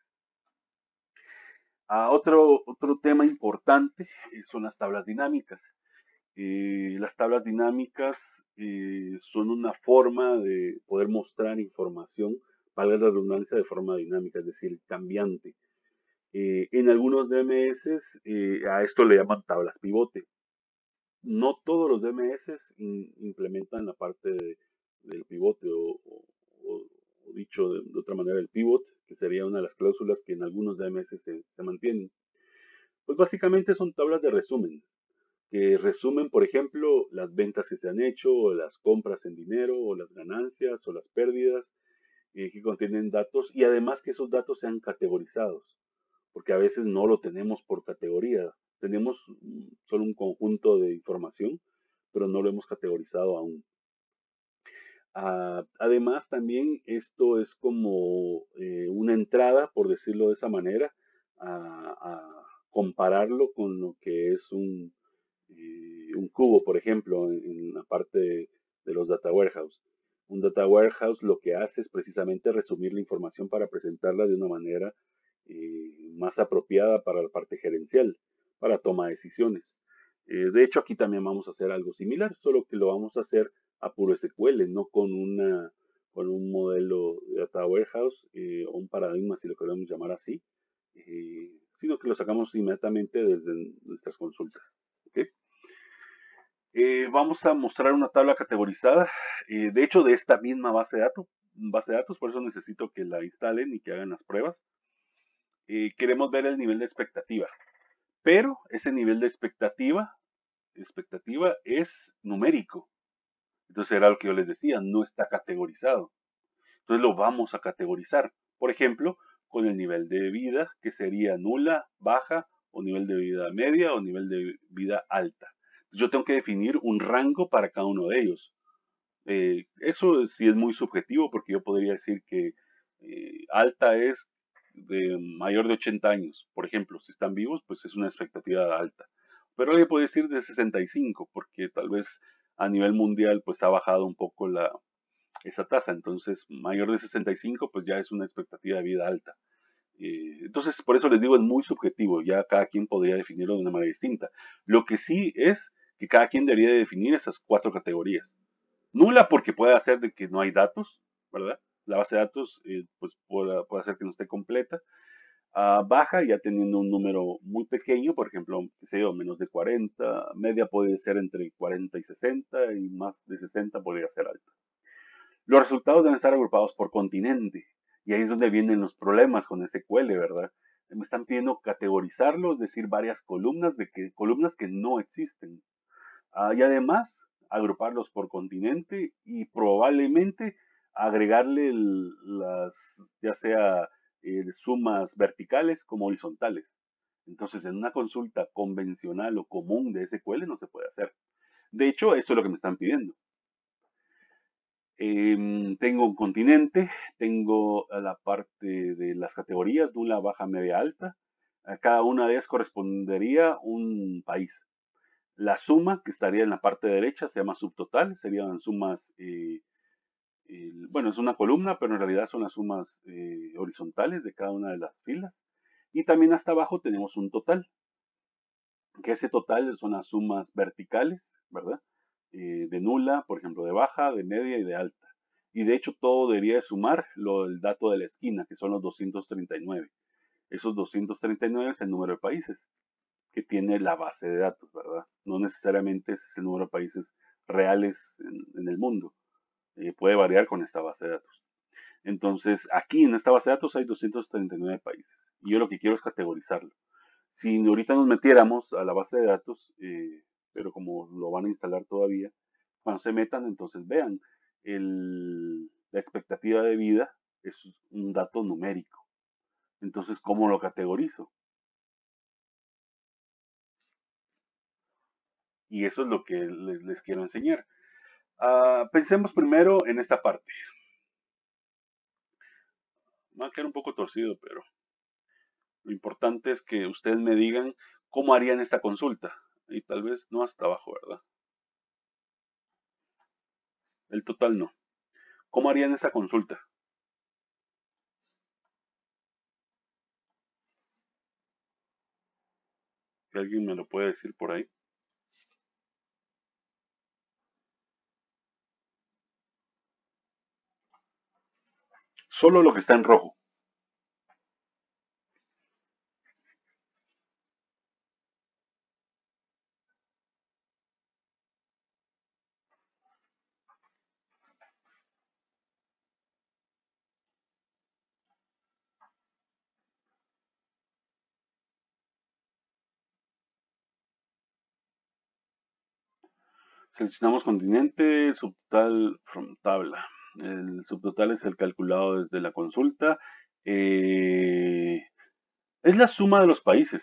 Ah, otro, otro tema importante eh, son las tablas dinámicas. Eh, las tablas dinámicas eh, son una forma de poder mostrar información, valga la redundancia, de forma dinámica, es decir, cambiante. Eh, en algunos D M S eh, a esto le llaman tablas pivote. No todos los D M S in, implementan la parte de, del pivote o, o, o dicho de, de, otra manera el pivot, que sería una de las cláusulas que en algunos D M S se, se mantienen. Pues básicamente son tablas de resumen, que resumen, por ejemplo, las ventas que se han hecho, o las compras en dinero, o las ganancias, o las pérdidas, eh, que contienen datos, y además que esos datos sean categorizados, porque a veces no lo tenemos por categoría, tenemos solo un conjunto de información, pero no lo hemos categorizado aún. Ah, además, también esto es como eh, una entrada, por decirlo de esa manera, a, a compararlo con lo que es un, eh, un cubo, por ejemplo, en, en la parte de, de, los data warehouse. Un data warehouse lo que hace es precisamente resumir la información para presentarla de una manera eh, más apropiada para la parte gerencial, para toma de decisiones. Eh, de hecho, aquí también vamos a hacer algo similar, solo que lo vamos a hacer a puro S Q L, no con, una, con un modelo de data warehouse eh, o un paradigma, si lo queremos llamar así, eh, sino que lo sacamos inmediatamente desde nuestras consultas. ¿Okay? Eh, vamos a mostrar una tabla categorizada, eh, de hecho de esta misma base de datos, base de datos, por eso necesito que la instalen y que hagan las pruebas. Eh, queremos ver el nivel de expectativa, pero ese nivel de expectativa, expectativa es numérico. Entonces era lo que yo les decía, no está categorizado. Entonces lo vamos a categorizar. Por ejemplo, con el nivel de vida, que sería nula, baja, o nivel de vida media, o nivel de vida alta. Yo tengo que definir un rango para cada uno de ellos. Eh, eso sí es muy subjetivo porque yo podría decir que eh, alta es de mayor de ochenta años, por ejemplo, si están vivos, pues es una expectativa alta. Pero alguien puede decir de sesenta y cinco, porque tal vez a nivel mundial pues ha bajado un poco la, esa tasa, entonces mayor de sesenta y cinco pues ya es una expectativa de vida alta. Eh, entonces, por eso les digo, es muy subjetivo, ya cada quien podría definirlo de una manera distinta. Lo que sí es que cada quien debería definir esas cuatro categorías. Nula porque puede hacer de que no hay datos, ¿verdad? La base de datos eh, pues puede, puede hacer que no esté completa. Uh, baja ya teniendo un número muy pequeño, por ejemplo, qué sé yo, menos de cuarenta, media puede ser entre cuarenta y sesenta y más de sesenta podría ser alta. Los resultados deben estar agrupados por continente y ahí es donde vienen los problemas con S Q L, ¿verdad? Me están pidiendo categorizarlo, es decir, varias columnas de que, columnas que no existen. Uh, y además agruparlos por continente y probablemente agregarle el, las, ya sea eh, sumas verticales como horizontales. Entonces, en una consulta convencional o común de S Q L no se puede hacer. De hecho, eso es lo que me están pidiendo. Eh, tengo un continente, tengo la parte de las categorías, nula, baja, media, alta. A cada una de ellas correspondería un país. La suma, que estaría en la parte derecha, se llama subtotal, serían sumas, eh, eh, bueno, es una columna, pero en realidad son las sumas eh, horizontales de cada una de las filas. Y también hasta abajo tenemos un total, que ese total son las sumas verticales, ¿verdad? Eh, de nula, por ejemplo, de baja, de media y de alta. Y de hecho todo debería sumar lo, el dato de la esquina, que son los doscientos treinta y nueve. Esos doscientos treinta y nueve es el número de países que tiene la base de datos, ¿verdad? No necesariamente ese es el número de países reales en, en el mundo. Eh, puede variar con esta base de datos. Entonces, aquí en esta base de datos hay doscientos treinta y nueve países. Y yo lo que quiero es categorizarlo. Si ahorita nos metiéramos a la base de datos, eh, pero como lo van a instalar todavía, cuando se metan, entonces vean, el, la expectativa de vida es un dato numérico. Entonces, ¿cómo lo categorizo? Y eso es lo que les, les quiero enseñar. Uh, pensemos primero en esta parte. Va a quedar un poco torcido, pero lo importante es que ustedes me digan cómo harían esta consulta. Y tal vez no hasta abajo, ¿verdad? El total no. ¿Cómo harían esta consulta? Si alguien me lo puede decir por ahí. Solo lo que está en rojo. Seleccionamos continente, subtotal from tabla. El subtotal es el calculado desde la consulta. Eh, es la suma de los países.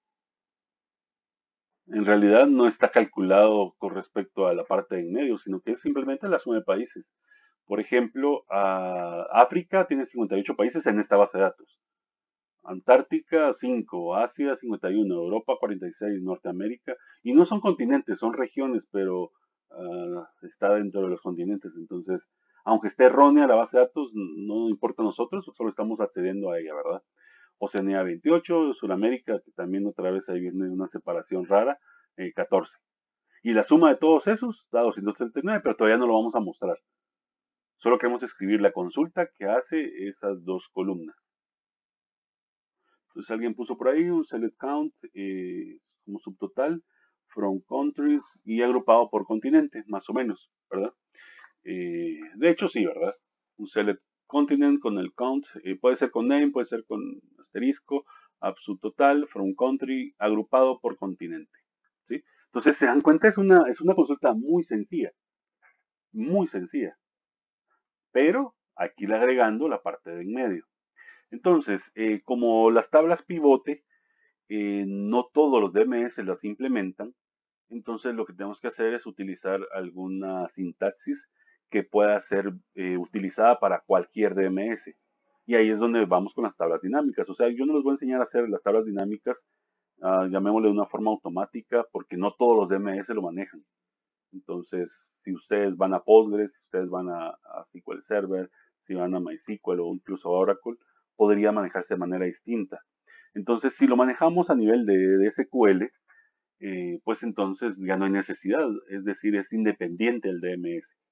En realidad no está calculado con respecto a la parte de en medio, sino que es simplemente la suma de países. Por ejemplo, a África tiene cincuenta y ocho países en esta base de datos. Antártica cinco, Asia cincuenta y uno, Europa cuarenta y seis, Norteamérica. Y no son continentes, son regiones, pero uh, está dentro de los continentes. Entonces, aunque esté errónea la base de datos, no importa a nosotros, solo estamos accediendo a ella, ¿verdad? Oceanía veintiocho, Sudamérica, que también otra vez ahí viene una separación rara, eh, catorce. Y la suma de todos esos da doscientos treinta y nueve, pero todavía no lo vamos a mostrar. Solo queremos escribir la consulta que hace esas dos columnas. Entonces alguien puso por ahí un select count eh, como subtotal, from countries y agrupado por continente, más o menos, ¿verdad? Eh, de hecho, sí, ¿verdad? Un select continent con el count, eh, puede ser con name, puede ser con asterisco, subtotal, from country, agrupado por continente, ¿sí? Entonces, se dan cuenta, es una, es una consulta muy sencilla, muy sencilla, pero aquí le agregando la parte de en medio. Entonces, eh, como las tablas pivote, eh, no todos los D M S las implementan, entonces lo que tenemos que hacer es utilizar alguna sintaxis que pueda ser eh, utilizada para cualquier D M S. Y ahí es donde vamos con las tablas dinámicas. O sea, yo no les voy a enseñar a hacer las tablas dinámicas, uh, llamémosle de una forma automática, porque no todos los D M S lo manejan. Entonces, si ustedes van a Postgres, si ustedes van a, a S Q L Server, si van a MySQL o incluso a Oracle, podría manejarse de manera distinta. Entonces, si lo manejamos a nivel de, de S Q L, eh, pues entonces ya no hay necesidad, es decir, es independiente el D M S.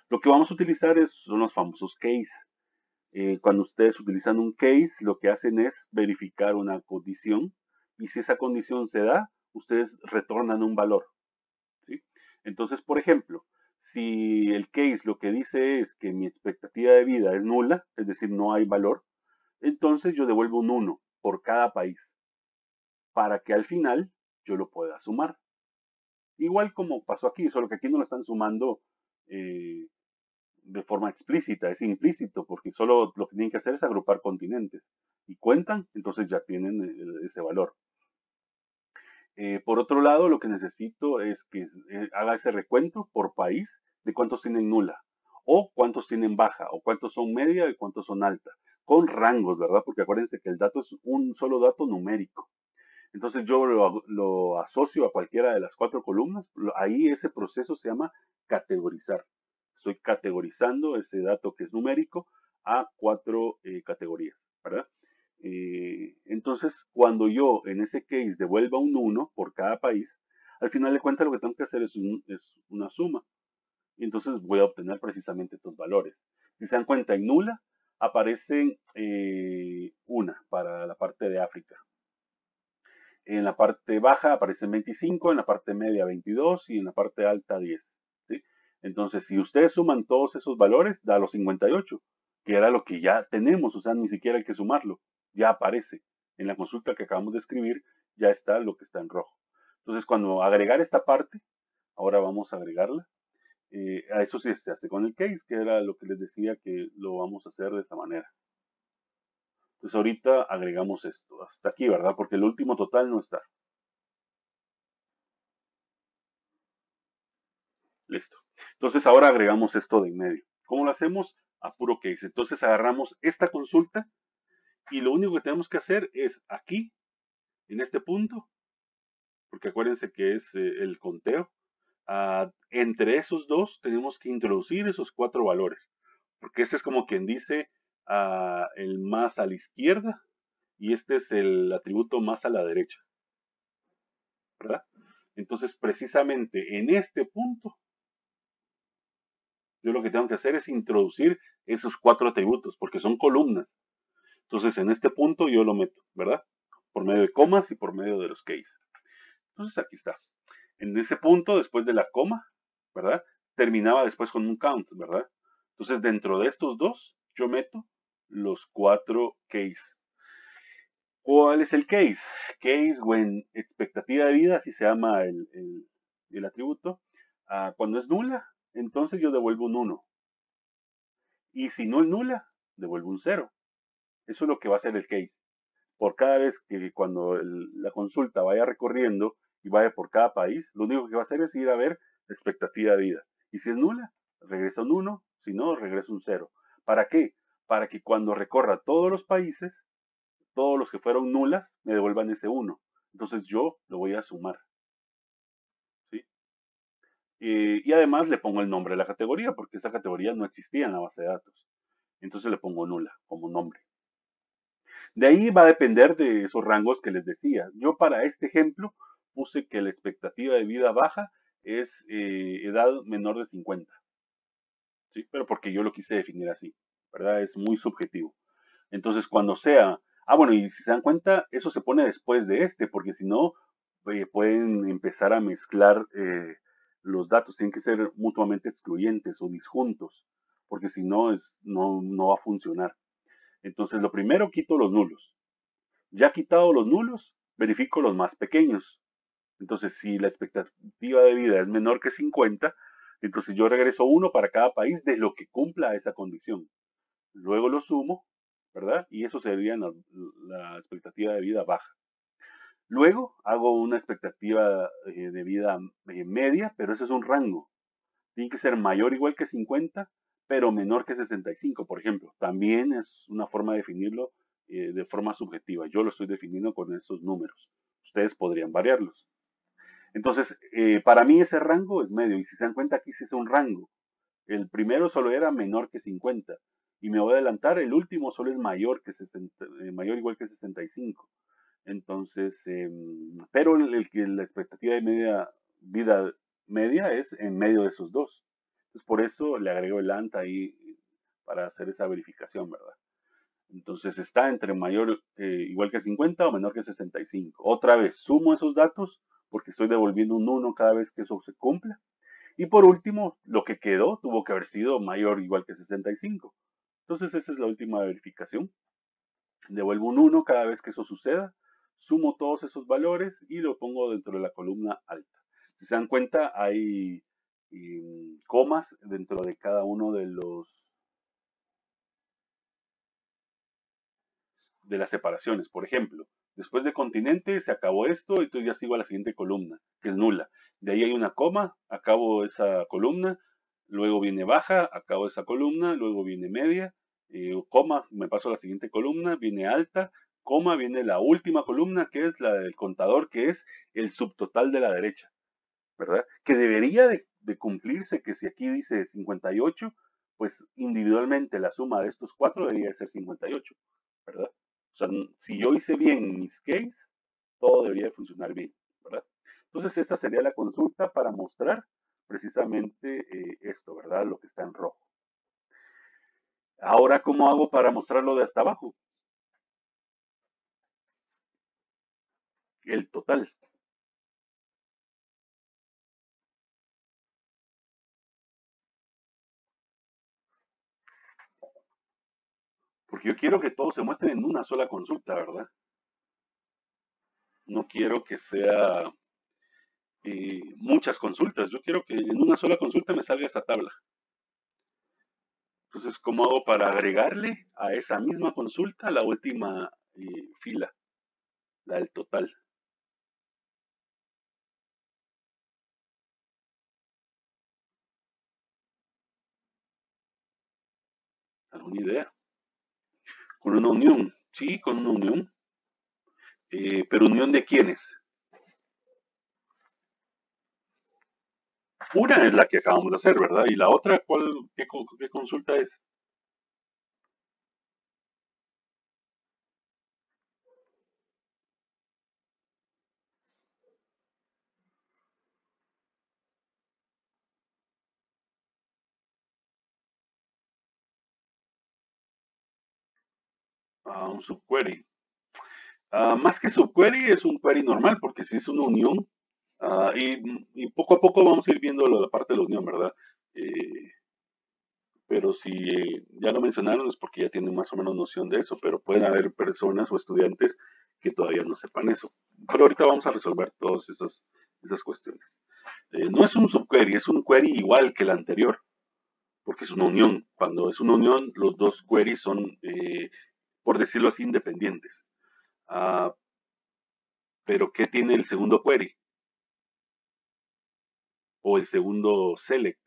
Lo que vamos a utilizar es, son los famosos case. Eh, cuando ustedes utilizan un case, lo que hacen es verificar una condición y si esa condición se da, ustedes retornan un valor. ¿Sí? Entonces, por ejemplo, si el case lo que dice es que mi expectativa de vida es nula, es decir, no hay valor, entonces yo devuelvo un uno por cada país para que al final yo lo pueda sumar. Igual como pasó aquí, solo que aquí no lo están sumando eh, de forma explícita, es implícito, porque solo lo que tienen que hacer es agrupar continentes. Y cuentan, entonces ya tienen eh, ese valor. Eh, por otro lado, lo que necesito es que eh, haga ese recuento por país de cuántos tienen nula, o cuántos tienen baja, o cuántos son media y cuántos son alta, con rangos, ¿verdad? Porque acuérdense que el dato es un solo dato numérico. Entonces yo lo, lo asocio a cualquiera de las cuatro columnas. Ahí ese proceso se llama categorizar. Estoy categorizando ese dato que es numérico a cuatro eh, categorías, ¿verdad? Eh, entonces, cuando yo en ese case devuelva un uno por cada país, al final de cuentas lo que tengo que hacer es, un, es una suma. Y entonces voy a obtener precisamente estos valores. Si se dan cuenta, en nula aparecen eh, una para la parte de África. En la parte baja aparecen veinticinco, en la parte media veintidós y en la parte alta diez. ¿Sí? Entonces, si ustedes suman todos esos valores, da los cincuenta y ocho, que era lo que ya tenemos, o sea, ni siquiera hay que sumarlo, ya aparece. En la consulta que acabamos de escribir, ya está lo que está en rojo. Entonces, cuando agregar esta parte, ahora vamos a agregarla. Eh, a eso sí se hace con el case, que era lo que les decía que lo vamos a hacer de esta manera. Entonces, ahorita agregamos esto, hasta aquí, ¿verdad? Porque el último total no está. Listo. Entonces ahora agregamos esto de en medio. ¿Cómo lo hacemos? A puro case. Entonces agarramos esta consulta y lo único que tenemos que hacer es aquí, en este punto, porque acuérdense que es eh, el conteo, uh, entre esos dos tenemos que introducir esos cuatro valores, porque este es como quien dice uh, el más a la izquierda y este es el atributo más a la derecha, ¿verdad? Entonces precisamente en este punto yo lo que tengo que hacer es introducir esos cuatro atributos, porque son columnas. Entonces, en este punto yo lo meto, ¿verdad? Por medio de comas y por medio de los case. Entonces, aquí está. En ese punto, después de la coma, ¿verdad? Terminaba después con un count, ¿verdad? Entonces, dentro de estos dos, yo meto los cuatro case. ¿Cuál es el case? Case when expectativa de vida, así se llama el, el, el atributo. Uh, cuando es nula, entonces yo devuelvo un uno. Y si no es nula, devuelvo un cero. Eso es lo que va a hacer el case. Por cada vez que cuando el, la consulta vaya recorriendo y vaya por cada país, lo único que va a hacer es ir a ver la expectativa de vida. Y si es nula, regresa un uno, si no, regresa un cero. ¿Para qué? Para que cuando recorra todos los países, todos los que fueron nulas, me devuelvan ese uno. Entonces yo lo voy a sumar. ¿Sí? Eh, y además le pongo el nombre de la categoría, porque esa categoría no existía en la base de datos. Entonces le pongo nula como nombre. De ahí va a depender de esos rangos que les decía. Yo para este ejemplo puse que la expectativa de vida baja es eh, edad menor de cincuenta, ¿sí? Pero porque yo lo quise definir así, ¿verdad? Es muy subjetivo. Entonces cuando sea, ah bueno, y si se dan cuenta, eso se pone después de este, porque si no, eh, pueden empezar a mezclar eh, los datos, tienen que ser mutuamente excluyentes o disjuntos, porque si no, es, no, no va a funcionar. Entonces lo primero quito los nulos. Ya quitado los nulos, verifico los más pequeños. Entonces, si la expectativa de vida es menor que cincuenta, entonces yo regreso uno para cada país de lo que cumpla esa condición. Luego lo sumo, ¿verdad? Y eso sería la, la expectativa de vida baja. Luego hago una expectativa eh, de vida eh, media, pero ese es un rango. Tiene que ser mayor o igual que cincuenta, pero menor que sesenta y cinco, por ejemplo. También es una forma de definirlo eh, de forma subjetiva. Yo lo estoy definiendo con esos números. Ustedes podrían variarlos. Entonces, eh, para mí ese rango es medio. Y si se dan cuenta, aquí sí es un rango. El primero solo era menor que cincuenta. Y me voy a adelantar, el último solo es mayor que sesenta, eh, mayor o igual que sesenta y cinco. Entonces, eh, pero el, el, la expectativa de media, vida media es en medio de esos dos. Entonces, por eso le agrego el AND ahí para hacer esa verificación, ¿verdad? Entonces está entre mayor, eh, igual que cincuenta o menor que sesenta y cinco. Otra vez, sumo esos datos porque estoy devolviendo un uno cada vez que eso se cumpla. Y por último, lo que quedó tuvo que haber sido mayor o igual que sesenta y cinco. Entonces esa es la última verificación. Devuelvo un uno cada vez que eso suceda, sumo todos esos valores y lo pongo dentro de la columna alta. Si se dan cuenta, hay eh, comas dentro de cada uno de los de las separaciones. Por ejemplo, después de continente se acabó esto, entonces ya sigo a la siguiente columna, que es nula. De ahí hay una coma, acabo esa columna, luego viene baja, acabo esa columna, luego viene media, eh, coma, me paso a la siguiente columna, viene alta, coma, viene la última columna, que es la del contador, que es el subtotal de la derecha, ¿verdad? Que debería de, de cumplirse, que si aquí dice cincuenta y ocho, pues individualmente la suma de estos cuatro debería ser cincuenta y ocho, ¿verdad? O sea, si yo hice bien mis case, todo debería funcionar bien, ¿verdad? Entonces esta sería la consulta para mostrar precisamente eh, esto, ¿verdad? Lo que está en rojo. Ahora, ¿cómo hago para mostrarlo de hasta abajo? El total. Porque yo quiero que todo se muestre en una sola consulta, ¿verdad? No quiero que sea eh, muchas consultas. Yo quiero que en una sola consulta me salga esta tabla. Entonces, ¿cómo hago para agregarle a esa misma consulta la última eh, fila, la del total? ¿Alguna idea? Con una unión, sí, con una unión. Eh, pero unión de quiénes? Una es la que acabamos de hacer, ¿verdad? Y la otra, ¿cuál, qué, qué consulta es? Ah, un subquery. Ah, más que subquery, es un query normal, porque si es una unión, ah, y, y poco a poco vamos a ir viendo la parte de la unión, ¿verdad? Eh, pero si eh, ya lo mencionaron es porque ya tienen más o menos noción de eso, pero pueden haber personas o estudiantes que todavía no sepan eso. Pero ahorita vamos a resolver todas esas, esas cuestiones. Eh, no es un subquery, es un query igual que el anterior, porque es una unión. Cuando es una unión, los dos queries son, eh, por decirlo así, independientes. Ah, pero ¿qué tiene el segundo query? O el segundo select.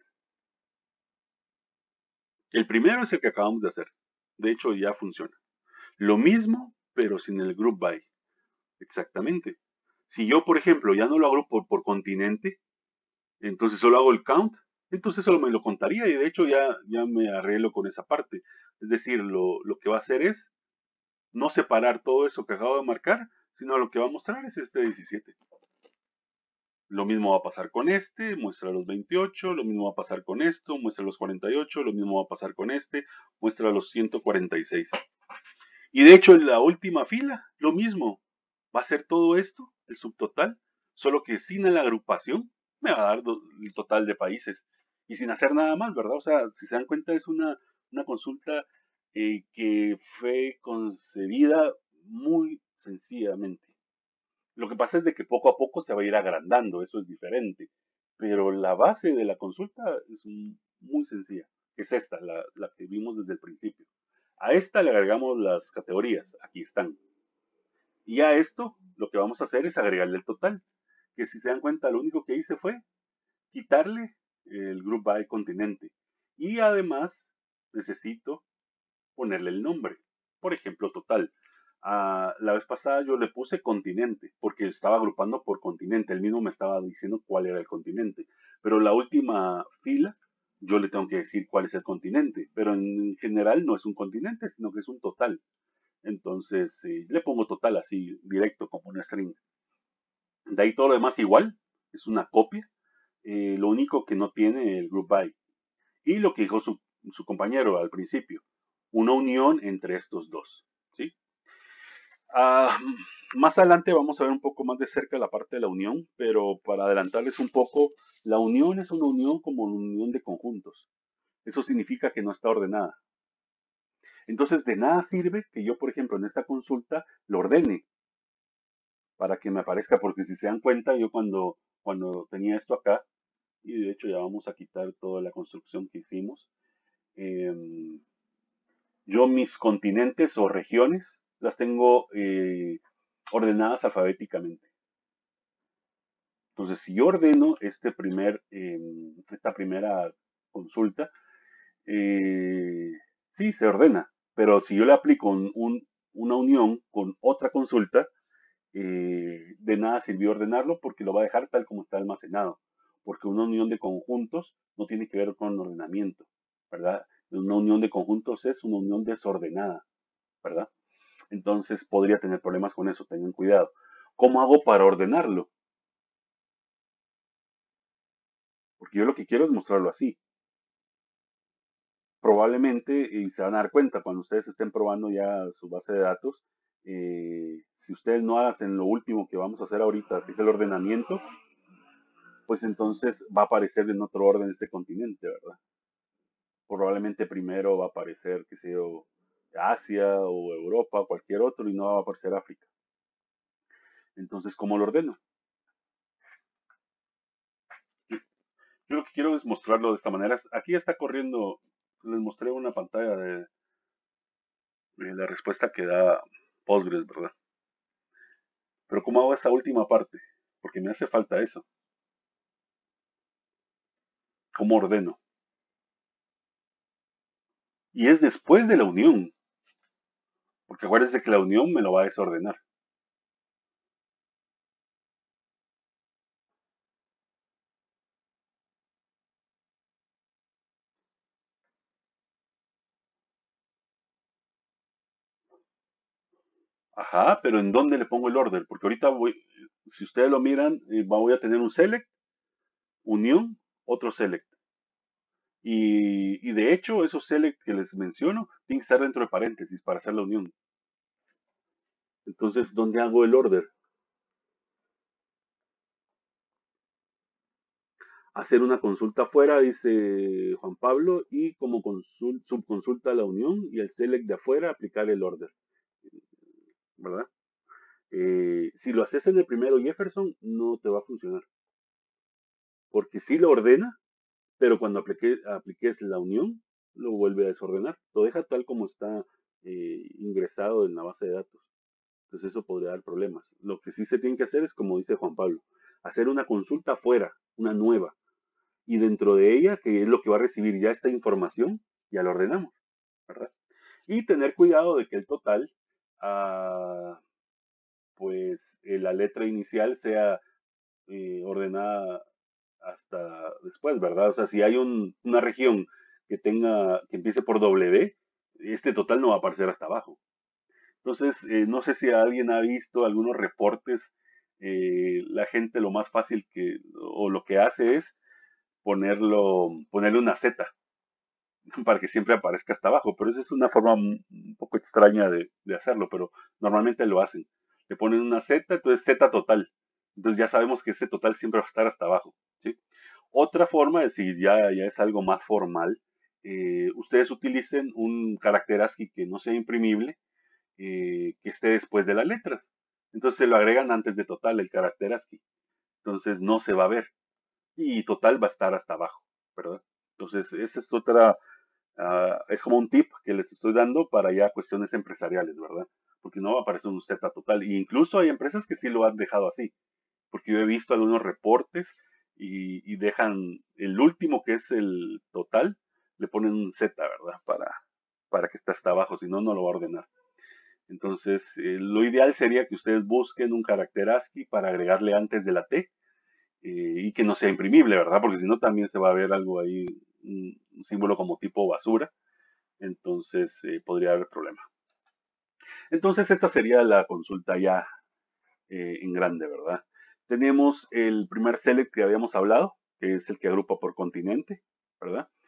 El primero es el que acabamos de hacer. De hecho, ya funciona. Lo mismo, pero sin el group by. Exactamente. Si yo, por ejemplo, ya no lo hago por, por continente, entonces solo hago el count, entonces solo me lo contaría y de hecho ya, ya me arreglo con esa parte. Es decir, lo, lo que va a hacer es no separar todo eso que acabo de marcar, sino lo que va a mostrar es este diecisiete. Lo mismo va a pasar con este, muestra los veintiocho, lo mismo va a pasar con esto, muestra los cuarenta y ocho, lo mismo va a pasar con este, muestra los ciento cuarenta y seis. Y de hecho en la última fila, lo mismo, va a ser todo esto, el subtotal, solo que sin la agrupación me va a dar el total de países y sin hacer nada más, ¿verdad? O sea, si se dan cuenta es una, una consulta eh, que fue concebida muy sencillamente. Lo que pasa es de que poco a poco se va a ir agrandando, eso es diferente. Pero la base de la consulta es muy sencilla, que es esta, la, la que vimos desde el principio. A esta le agregamos las categorías, aquí están. Y a esto lo que vamos a hacer es agregarle el total, que si se dan cuenta lo único que hice fue quitarle el group by continente. Y además necesito ponerle el nombre, por ejemplo, total. Uh, la vez pasada yo le puse continente, porque estaba agrupando por continente, él mismo me estaba diciendo cuál era el continente, pero la última fila yo le tengo que decir cuál es el continente, pero en general no es un continente, sino que es un total. Entonces eh, le pongo total así, directo como una string. De ahí todo lo demás igual, es una copia, eh, lo único que no tiene el group by. Y lo que dijo su, su compañero al principio, una unión entre estos dos, ¿sí? Ah, más adelante vamos a ver un poco más de cerca la parte de la unión, pero para adelantarles un poco, la unión es una unión como una unión de conjuntos. Eso significa que no está ordenada. Entonces, de nada sirve que yo, por ejemplo, en esta consulta lo ordene para que me aparezca, porque si se dan cuenta, yo cuando, cuando tenía esto acá, y de hecho ya vamos a quitar toda la construcción que hicimos, eh, yo mis continentes o regiones las tengo eh, ordenadas alfabéticamente. Entonces, si yo ordeno este primer, eh, esta primera consulta, eh, sí, se ordena, pero si yo le aplico un, un, una unión con otra consulta, eh, de nada sirvió ordenarlo porque lo va a dejar tal como está almacenado, porque una unión de conjuntos no tiene que ver con ordenamiento, ¿verdad? Una unión de conjuntos es una unión desordenada, ¿verdad? Entonces podría tener problemas con eso, tengan cuidado. ¿Cómo hago para ordenarlo? Porque yo lo que quiero es mostrarlo así. Probablemente, y se van a dar cuenta cuando ustedes estén probando ya su base de datos, eh, si ustedes no hacen lo último que vamos a hacer ahorita, que es el ordenamiento, pues entonces va a aparecer en otro orden este continente, ¿verdad? Probablemente primero va a aparecer, qué sé yo, Asia o Europa, cualquier otro, y no va a aparecer África. Entonces, ¿cómo lo ordeno? Yo lo que quiero es mostrarlo de esta manera. Aquí está corriendo, les mostré una pantalla de, de la respuesta que da Postgres, ¿verdad? Pero ¿cómo hago esa última parte? Porque me hace falta eso. ¿Cómo ordeno? Y es después de la unión, porque acuérdense que la unión me lo va a desordenar. Ajá, pero ¿en dónde le pongo el order? Porque ahorita voy, si ustedes lo miran, eh, voy a tener un select, unión, otro select. Y, y de hecho, esos select que les menciono tienen que estar dentro de paréntesis para hacer la unión. Entonces, ¿dónde hago el order? Hacer una consulta afuera, dice Juan Pablo, y como consul- subconsulta la unión y el select de afuera aplicar el order, ¿verdad? Eh, si lo haces en el primero Jefferson, no te va a funcionar, porque sí lo ordena, pero cuando aplique, apliques la unión, lo vuelve a desordenar. Lo deja tal como está eh, ingresado en la base de datos. Entonces eso podría dar problemas. Lo que sí se tiene que hacer es, como dice Juan Pablo, hacer una consulta fuera, una nueva, y dentro de ella, que es lo que va a recibir ya esta información, ya lo ordenamos, ¿verdad? Y tener cuidado de que el total, ah, pues eh, la letra inicial sea eh, ordenada hasta después, ¿verdad? O sea, si hay un, una región que tenga, que empiece por W, este total no va a aparecer hasta abajo. Entonces, eh, no sé si alguien ha visto algunos reportes, eh, la gente lo más fácil que, o lo que hace es ponerlo, ponerle una Z para que siempre aparezca hasta abajo, pero esa es una forma un poco extraña de, de hacerlo, pero normalmente lo hacen. Le ponen una Z, entonces Z total. Entonces ya sabemos que ese total siempre va a estar hasta abajo, ¿sí? Otra forma, es decir, ya, ya es algo más formal, eh, ustedes utilicen un carácter ASCII que no sea imprimible, eh, que esté después de las letras. Entonces se lo agregan antes de total el carácter ASCII. Entonces no se va a ver. Y total va a estar hasta abajo, ¿verdad? Entonces esa es otra, uh, es como un tip que les estoy dando para ya cuestiones empresariales, ¿verdad? Porque no va a aparecer un Z total. E incluso hay empresas que sí lo han dejado así porque yo he visto algunos reportes y, y dejan el último que es el total, le ponen un Z, ¿verdad? Para, para que esté hasta abajo, si no, no lo va a ordenar. Entonces, eh, lo ideal sería que ustedes busquen un carácter ASCII para agregarle antes de la T eh, y que no sea imprimible, ¿verdad? Porque si no, también se va a ver algo ahí, un, un símbolo como tipo basura. Entonces, eh, podría haber problema. Entonces, esta sería la consulta ya eh, en grande, ¿verdad? Tenemos el primer select que habíamos hablado, que es el que agrupa por continente, ¿verdad?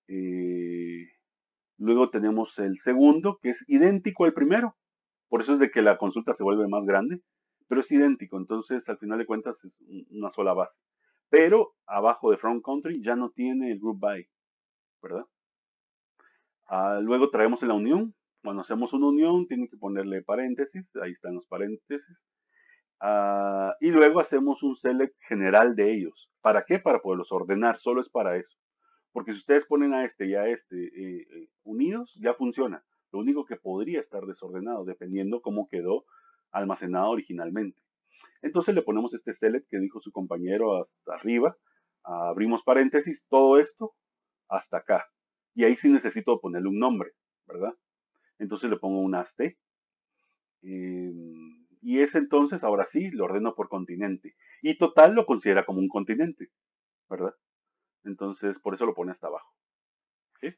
Eh, Luego tenemos el segundo, que es idéntico al primero. Por eso es de que la consulta se vuelve más grande, pero es idéntico. Entonces, al final de cuentas, es una sola base. Pero abajo de Front Country ya no tiene el group by, ¿verdad? Ah, luego traemos la unión. Cuando hacemos una unión, tienen que ponerle paréntesis. Ahí están los paréntesis. Ah, y luego hacemos un select general de ellos. ¿Para qué? Para poderlos ordenar. Solo es para eso. Porque si ustedes ponen a este y a este eh, eh, unidos, ya funciona. Lo único que podría estar desordenado, dependiendo cómo quedó almacenado originalmente. Entonces le ponemos este select que dijo su compañero hasta arriba. Abrimos paréntesis, todo esto hasta acá. Y ahí sí necesito ponerle un nombre, ¿verdad? Entonces le pongo un aste. Eh, y ese entonces, ahora sí, lo ordeno por continente. Y total lo considera como un continente, ¿verdad? Entonces, por eso lo pone hasta abajo. ¿Sí?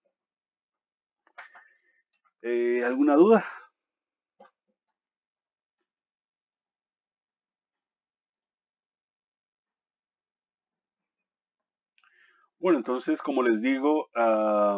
Eh, ¿Alguna duda? Bueno, entonces, como les digo, uh,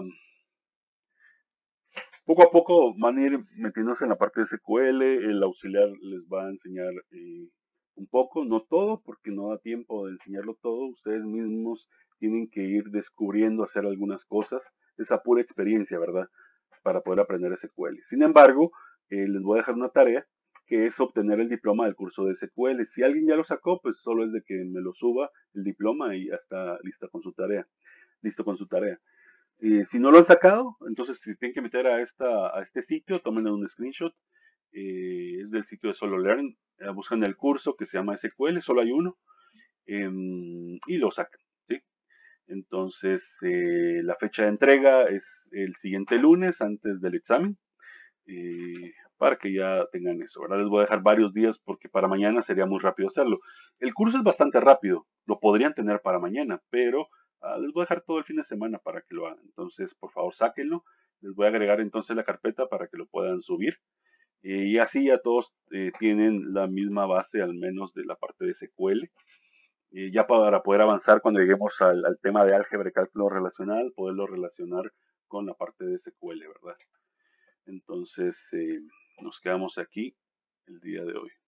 poco a poco van a ir metiéndose en la parte de S Q L, el auxiliar les va a enseñar eh, un poco, no todo, porque no da tiempo de enseñarlo todo, ustedes mismos tienen que ir descubriendo hacer algunas cosas, esa pura experiencia, ¿verdad? Para poder aprender S Q L. Sin embargo, eh, les voy a dejar una tarea que es obtener el diploma del curso de S Q L. Si alguien ya lo sacó, pues solo es de que me lo suba el diploma y ya está lista con su tarea, listo con su tarea. Eh, si no lo han sacado, entonces si tienen que meter a, esta, a este sitio, tomen un screenshot. Eh, es del sitio de Solo Learn. Eh, buscan el curso que se llama S Q L, solo hay uno, eh, y lo sacan. ¿Sí? Entonces, eh, la fecha de entrega es el siguiente lunes antes del examen, eh, para que ya tengan eso. ¿Verdad? Les voy a dejar varios días porque para mañana sería muy rápido hacerlo. El curso es bastante rápido, lo podrían tener para mañana, pero uh, les voy a dejar todo el fin de semana para que lo hagan. Entonces, por favor, sáquenlo. Les voy a agregar entonces la carpeta para que lo puedan subir. Eh, y así ya todos eh, tienen la misma base, al menos de la parte de S Q L. Eh, ya para poder avanzar cuando lleguemos al, al tema de álgebra y cálculo relacional, poderlo relacionar con la parte de S Q L, ¿verdad? Entonces, eh, nos quedamos aquí el día de hoy.